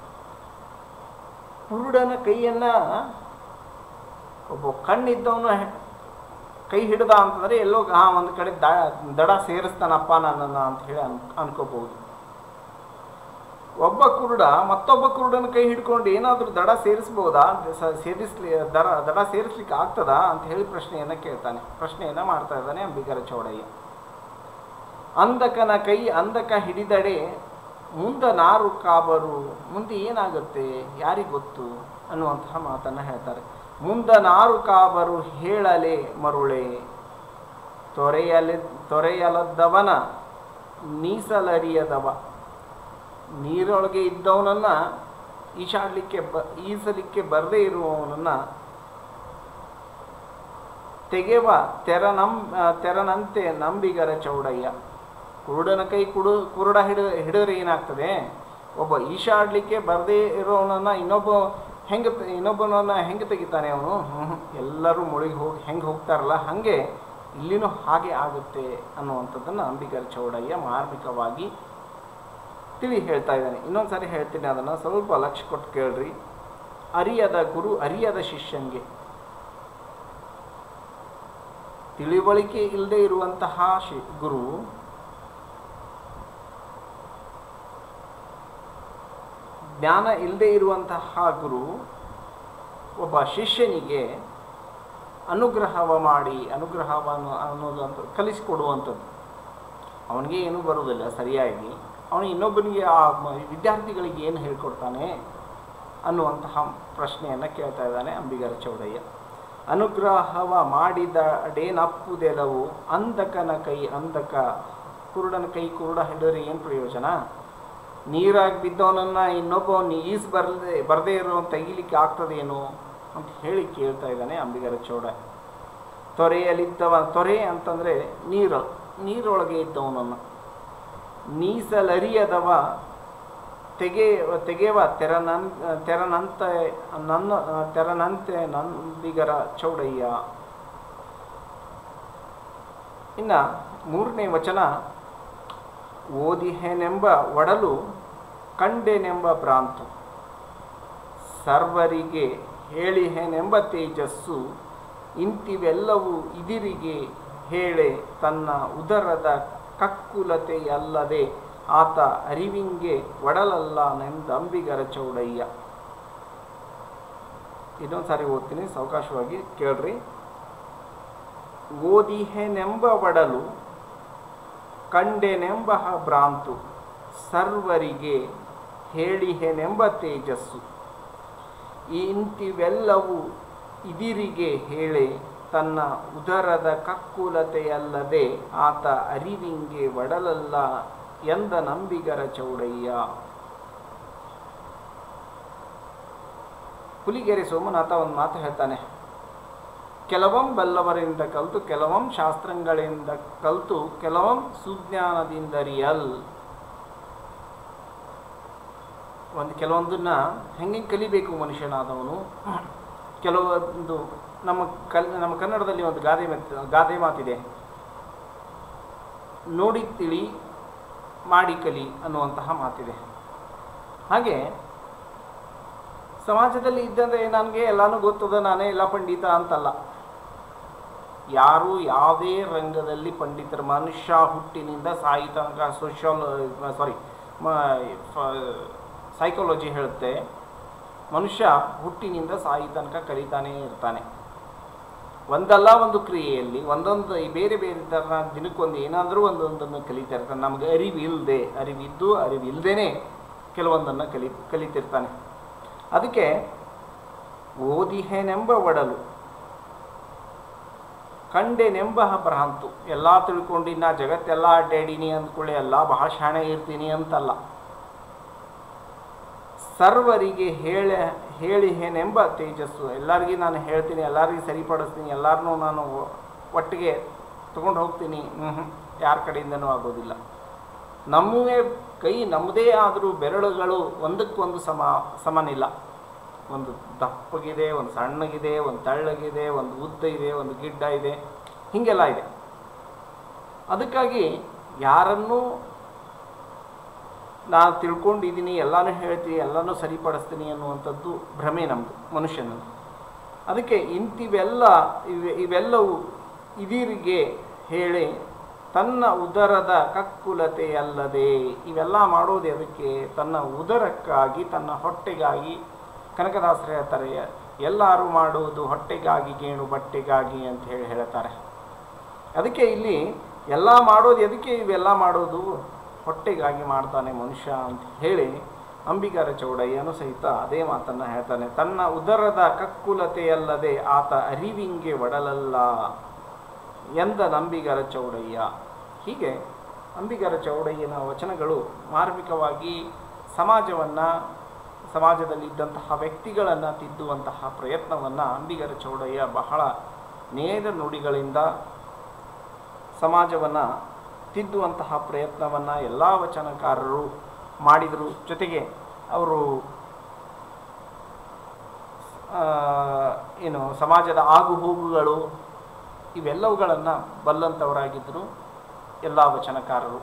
ಕುರುಡನ ಕೈಯನ್ನು ಒಬ್ಬ ಕಣ್ಣಿದ್ದವನು ಕೈ ಹಿಡ್ದ ಅಂತಂದರೆ ಎಲ್ಲೋ ಹಾ ಒಂದು ಕಡೆ ದ ದಡ ಸೇರಿಸ್ತಾನಪ್ಪ ನನ್ನನ್ನು ಅಂತ ಹೇಳಿ ಅನ್ ಅನ್ಕೋಬಹುದು. ಒಬ್ಬ ಕುರುಡ ಮತ್ತೊಬ್ಬ ಕುರುಡನ ಕೈ ಹಿಡ್ಕೊಂಡು ಏನಾದರೂ ದಡ ಸೇರಿಸ್ಬೋದಾ, ಸೇರಿಸ್ಲಿ ದಡ ದಡ ಸೇರಿಸ್ಲಿಕ್ಕೆ ಆಗ್ತದಾ ಅಂತ ಹೇಳಿ ಪ್ರಶ್ನೆಯನ್ನು ಕೇಳ್ತಾನೆ, ಪ್ರಶ್ನೆಯನ್ನು ಮಾಡ್ತಾ ಇದ್ದಾನೆ ಅಂಬಿಗರ ಚೌಡಯ್ಯ. ಅಂಧಕನ ಕೈ ಅಂಧಕ ಹಿಡಿದಡೆ ಮುಂದ ನಾರು ಕಾಬರು, ಮುಂದೆ ಏನಾಗುತ್ತೆ ಯಾರಿಗೆ ಗೊತ್ತು ಅನ್ನುವಂತಹ ಮಾತನ್ನು ಹೇಳ್ತಾರೆ. ಮುಂದ ನಾರು ಕಾಬರು ಹೇಳಲೆ ಮರುಳೆ, ತೊರೆಯಲೆ ತೊರೆಯಲದ್ದವನ ನೀಸಲರಿಯದವ. ನೀರೊಳಗೆ ಇದ್ದವನನ್ನು ಈಶಾಡಲಿಕ್ಕೆ ಬ ಈಸಲಿಕ್ಕೆ ಬರದೇ ಇರುವವನನ್ನು ತೆಗೆವ ತೆರನಂ ತೆರನಂತೆ ನಂಬಿಗರ ಚೌಡಯ್ಯ. ಕುರುಡನ ಕೈ ಕುಡು ಕುರುಡ ಹಿಡ ಹಿಡಿದ್ರೆ ಏನಾಗ್ತದೆ, ಒಬ್ಬ ಈಶಾಡಲಿಕ್ಕೆ ಬರದೇ ಇರೋವನನ್ನು ಇನ್ನೊಬ್ಬ ಹೆಂಗೆ ಇನ್ನೊಬ್ಬನನ್ನು ಹೆಂಗೆ ತೆಗಿತಾನೆ ಅವನು, ಎಲ್ಲರೂ ಮುಳುಗಿ ಹೋಗಿ ಹೆಂಗೆ ಹೋಗ್ತಾರಲ್ಲ ಹಾಗೆ ಇಲ್ಲಿನೂ ಹಾಗೆ ಆಗುತ್ತೆ ಅನ್ನುವಂಥದ್ದನ್ನು ಅಂಬಿಗರ ಚೌಡಯ್ಯ ಮಾರ್ಮಿಕವಾಗಿ ತಿಳಿ ಹೇಳ್ತಾ ಇದ್ದಾನೆ. ಇನ್ನೊಂದು ಸಾರಿ ಹೇಳ್ತೀನಿ, ಅದನ್ನು ಸ್ವಲ್ಪ ಲಕ್ಷ್ಯ ಕೊಟ್ಟು ಕೇಳ್ರಿ. ಅರಿಯದ ಗುರು ಅರಿಯದ ಶಿಷ್ಯನಿಗೆ ತಿಳಿವಳಿಕೆ ಇಲ್ಲದೆ ಇರುವಂತಹ ಶಿ ಗುರು ಜ್ಞಾನ ಇಲ್ಲದೆ ಇರುವಂತಹ ಗುರು ಒಬ್ಬ ಶಿಷ್ಯನಿಗೆ ಅನುಗ್ರಹವ ಮಾಡಿ ಅನುಗ್ರಹವನ್ನು ಅನ್ನೋದು ಅಂತ ಕಲಿಸಿಕೊಡುವಂಥದ್ದು. ಅವನಿಗೆ ಏನೂ ಬರುವುದಿಲ್ಲ ಸರಿಯಾಗಿ, ಅವನು ಇನ್ನೊಬ್ಬನಿಗೆ ಆ ವಿದ್ಯಾರ್ಥಿಗಳಿಗೆ ಏನು ಹೇಳ್ಕೊಡ್ತಾನೆ ಅನ್ನುವಂತಹ ಪ್ರಶ್ನೆಯನ್ನು ಕೇಳ್ತಾ ಇದ್ದಾನೆ ಅಂಬಿಗರ ಚೌಡಯ್ಯ. ಅನುಗ್ರಹವ ಮಾಡಿದಡೇನಪ್ಪುದೆಲವು ಅಂಧಕನ ಕೈ ಅಂಧಕ, ಕುರುಡನ ಕೈ ಕುರುಡ ಹಿಡಿದ್ರೆ ಏನು ಪ್ರಯೋಜನ? ನೀರಾಗಿ ಬಿದ್ದವನನ್ನು ಇನ್ನೊಬ್ಬವನ್ನ ಈಸ್ ಬರದೆ ಬರದೇ ಇರೋ ತೆಗಿಲಿಕ್ಕೆ ಆಗ್ತದೇನೋ ಅಂತ ಹೇಳಿ ಕೇಳ್ತಾ ಇದ್ದಾನೆ ಅಂಬಿಗರ ಚೌಡಯ್ಯ. ತೊರೆಯಲಿದ್ದವ, ತೊರೆ ಅಂತಂದರೆ ನೀರು, ನೀರೊಳಗೆ ಇದ್ದವನನ್ನು ನೀಸಲರಿಯದವ ತೆಗೆ ತೆಗೆವ ತೆರನನ್ ತೆರನಂತೆ ನನ್ನ ತೆರನಂತೆ ನಂಬಿಗರ ಚೌಡಯ್ಯ. ಇನ್ನು ಮೂರನೇ ವಚನ, ಓದಿಹೆನೆಂಬ ಒಡಲು ಕಂಡೆನೆಂಬ ಭ್ರಾಂತು, ಸರ್ವರಿಗೆ ಹೇಳಿಹೆನೆಂಬ ತೇಜಸ್ಸು, ಇಂತಿವೆಲ್ಲವೂ ಇದಿರಿಗೆ ಹೇಳೆ ತನ್ನ ಉದರದ ಕಕ್ಕುಲತೆಯಲ್ಲದೆ ಆತ ಅರಿವಿಂಗೆ ಒಡಲಲ್ಲನೆಂದ ಅಂಬಿಗರ ಚೌಡಯ್ಯ. ಇನ್ನೊಂದು ಸಾರಿ ಓದ್ತೀನಿ, ಸಾವಕಾಶವಾಗಿ ಕೇಳ್ರಿ. ಓದಿಹೆನೆಂಬ ಒಡಲು ಕಂಡೆನೆಂಬ ಭ್ರಾಂತು, ಸರ್ವರಿಗೆ ಹೇಳಿಹೆನೆಂಬ ತೇಜಸ್ಸು, ಇಂತಿವೆಲ್ಲವೂ ಇದಿರಿಗೆ ಹೇಳೆ ತನ್ನ ಉದರದ ಕಕ್ಕುಲತೆಯಲ್ಲದೆ ಆತ ಅರಿವಿಂಗೆ ಒಡಲಲ್ಲ ಎಂದ ನಂಬಿಗರ ಚೌಡಯ್ಯ. ಹುಲಿಗೆರೆ ಸೋಮನಾಥ ಒಂದು ಮಾತು ಹೇಳ್ತಾನೆ, ಕೆಲವಂ ಬಲ್ಲವರಿಂದ ಕಲಿತು ಕೆಲವಂ ಶಾಸ್ತ್ರಗಳಿಂದ ಕಲಿತು ಕೆಲವಂ ಸುಜ್ಞಾನದಿಂದರಿಯಲ್. ಒಂದು ಕೆಲವೊಂದನ್ನ ಹೆಂಗೆ ಕಲಿಬೇಕು ಮನುಷ್ಯನಾದವನು. ಕೆಲವೊಂದು ನಮ್ಮ ಕಲ್ ನಮ್ಮ ಕನ್ನಡದಲ್ಲಿ ಒಂದು ಗಾದೆ ಮಾತು ಗಾದೆ ಮಾತಿದೆ, ನೋಡಿ ತಿಳಿ ಮಾಡಿ ಕಲಿ ಅನ್ನುವಂತಹ ಮಾತಿದೆ. ಹಾಗೆ ಸಮಾಜದಲ್ಲಿ ಇದ್ದಂದರೆ ನನಗೆ ಎಲ್ಲನೂ ಗೊತ್ತದ, ನಾನೇ ಎಲ್ಲ ಪಂಡಿತ ಅಂತಲ್ಲ. ಯಾರು ಯಾವುದೇ ರಂಗದಲ್ಲಿ ಪಂಡಿತರ, ಮನುಷ್ಯ ಹುಟ್ಟಿನಿಂದ ಸಾಯಿ ತನಕ ಸೋಷಿಯಲ್ ಸಾರಿ ಸೈಕಾಲಜಿ ಹೇಳುತ್ತೆ, ಮನುಷ್ಯ ಹುಟ್ಟಿನಿಂದ ಸಾಯಿ ತನಕ ಕಲಿತಾನೇ ಇರ್ತಾನೆ. ಒಂದಲ್ಲ ಒಂದು ಕ್ರಿಯೆಯಲ್ಲಿ ಒಂದೊಂದು ಬೇರೆ ಬೇರೆ ಥರ ದಿನಕ್ಕೊಂದು ಏನಾದರೂ ಒಂದೊಂದನ್ನು ಕಲಿತಾ ಇರ್ತಾನೆ. ನಮಗೆ ಅರಿವಿಲ್ಲದೆ, ಅರಿವಿದ್ದು ಅರಿವಿಲ್ಲದೇ ಕೆಲವೊಂದನ್ನು ಕಲಿ ಕಲಿತಿರ್ತಾನೆ. ಅದಕ್ಕೆ ಓದಿಹೆನೆಂಬ ಒಡಲು ಕಂಡೆನೆಂಬ ಭ್ರಾಂತು, ಎಲ್ಲ ತಿಳ್ಕೊಂಡಿನ ಜಗತ್ತೆಲ್ಲ ಅಡ್ಡಾಡೀನಿ ಅಂದ್ಕೊಳ್ಳಿ ಎಲ್ಲ ಬಹಳ ಶಾಣೆ ಇರ್ತೀನಿ ಅಂತಲ್ಲ. ಸರ್ವರಿಗೆ ಹೇಳ ಹೇಳಿಹೇನೆಂಬ ತೇಜಸ್ಸು, ಎಲ್ಲರಿಗೂ ನಾನು ಹೇಳ್ತೀನಿ, ಎಲ್ಲರಿಗೂ ಸರಿಪಡಿಸ್ತೀನಿ, ಎಲ್ಲರನ್ನೂ ನಾನು ಒಟ್ಟಿಗೆ ತಗೊಂಡು ಹೋಗ್ತೀನಿ, ಹ್ಞೂ ಯಾರ ಕಡೆಯಿಂದನೂ ಆಗೋದಿಲ್ಲ. ನಮ್ಮವೇ ಕೈ ನಮ್ಮದೇ ಆದರೂ ಬೆರಳುಗಳು ಒಂದಕ್ಕೊಂದು ಸಮ ಸಮನಿಲ್ಲ. ಒಂದು ದಪ್ಪಗಿದೆ, ಒಂದು ಸಣ್ಣಗಿದೆ, ಒಂದು ತಳ್ಳಗಿದೆ, ಒಂದು ಉದ್ದ ಇದೆ, ಒಂದು ಗಿಡ್ಡ ಇದೆ, ಹೀಗೆಲ್ಲ ಇದೆ. ಅದಕ್ಕಾಗಿ ಯಾರನ್ನೂ ನಾನು ತಿಳ್ಕೊಂಡಿದ್ದೀನಿ, ಎಲ್ಲನೂ ಹೇಳ್ತೀನಿ, ಎಲ್ಲನೂ ಸರಿಪಡಿಸ್ತೀನಿ ಅನ್ನುವಂಥದ್ದು ಭ್ರಮೆ ನಮ್ಮದು ಮನುಷ್ಯನದು. ಅದಕ್ಕೆ ಇಂತಿವೆಲ್ಲ ಇವೆ ಇವೆಲ್ಲವೂ ಇದಿರಿಗೆ ಹೇಳಿ ತನ್ನ ಉದರದ ಕಕ್ಕುಲತೆಯಲ್ಲದೆ, ಇವೆಲ್ಲ ಮಾಡೋದು ಅದಕ್ಕೆ ತನ್ನ ಉದರಕ್ಕಾಗಿ, ತನ್ನ ಹೊಟ್ಟೆಗಾಗಿ. ಕನಕದಾಸರು ಹೇಳ್ತಾರೆ, ಎಲ್ಲರೂ ಮಾಡುವುದು ಹೊಟ್ಟೆಗಾಗಿ ಗೇಣು ಬಟ್ಟೆಗಾಗಿ ಅಂತ ಹೇಳಿ ಹೇಳ್ತಾರೆ. ಅದಕ್ಕೆ ಇಲ್ಲಿ ಎಲ್ಲ ಮಾಡೋದು ಅದಕ್ಕೆ, ಇವೆಲ್ಲ ಮಾಡೋದು ಹೊಟ್ಟೆಗಾಗಿ ಮಾಡ್ತಾನೆ ಮನುಷ್ಯ ಅಂತ ಹೇಳಿ ಅಂಬಿಗರ ಚೌಡಯ್ಯನೂ ಸಹಿತ ಅದೇ ಮಾತನ್ನು ಹೇಳ್ತಾನೆ. ತನ್ನ ಉದರದ ಕಕ್ಕುಲತೆಯಲ್ಲದೆ ಆತ ಅರಿವಿಂಗೆ ಒಡಲಲ್ಲ ಎಂದ ನಂಬಿಗರ ಚೌಡಯ್ಯ. ಹೀಗೆ ಅಂಬಿಗರ ಚೌಡಯ್ಯನ ವಚನಗಳು ಮಾರ್ಮಿಕವಾಗಿ ಸಮಾಜವನ್ನು, ಸಮಾಜದಲ್ಲಿದ್ದಂತಹ ವ್ಯಕ್ತಿಗಳನ್ನು ತಿದ್ದುವಂತಹ ಪ್ರಯತ್ನವನ್ನು ಅಂಬಿಗರ ಚೌಡಯ್ಯ ಬಹಳ ನೇರ ನುಡಿಗಳಿಂದ ಸಮಾಜವನ್ನು ತಿದ್ದುವಂತಹ ಪ್ರಯತ್ನವನ್ನು ಎಲ್ಲ ವಚನಕಾರರು ಮಾಡಿದರು. ಜೊತೆಗೆ ಅವರು ಏನು ಸಮಾಜದ ಆಗುಹೋಗುಗಳು ಇವೆಲ್ಲವುಗಳನ್ನು ಬಲ್ಲಂಥವರಾಗಿದ್ದರು ಎಲ್ಲ ವಚನಕಾರರು.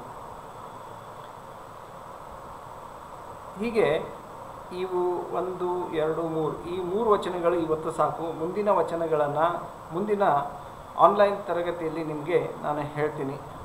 ಹೀಗೆ ಇವು ಒಂದು ಎರಡು ಮೂರು ಈ ಮೂರು ವಚನಗಳು ಇವತ್ತು ಸಾಕು. ಮುಂದಿನ ವಚನಗಳನ್ನು ಮುಂದಿನ ಆನ್ಲೈನ್ ತರಗತಿಯಲ್ಲಿ ನಿಮಗೆ ನಾನು ಹೇಳ್ತೀನಿ.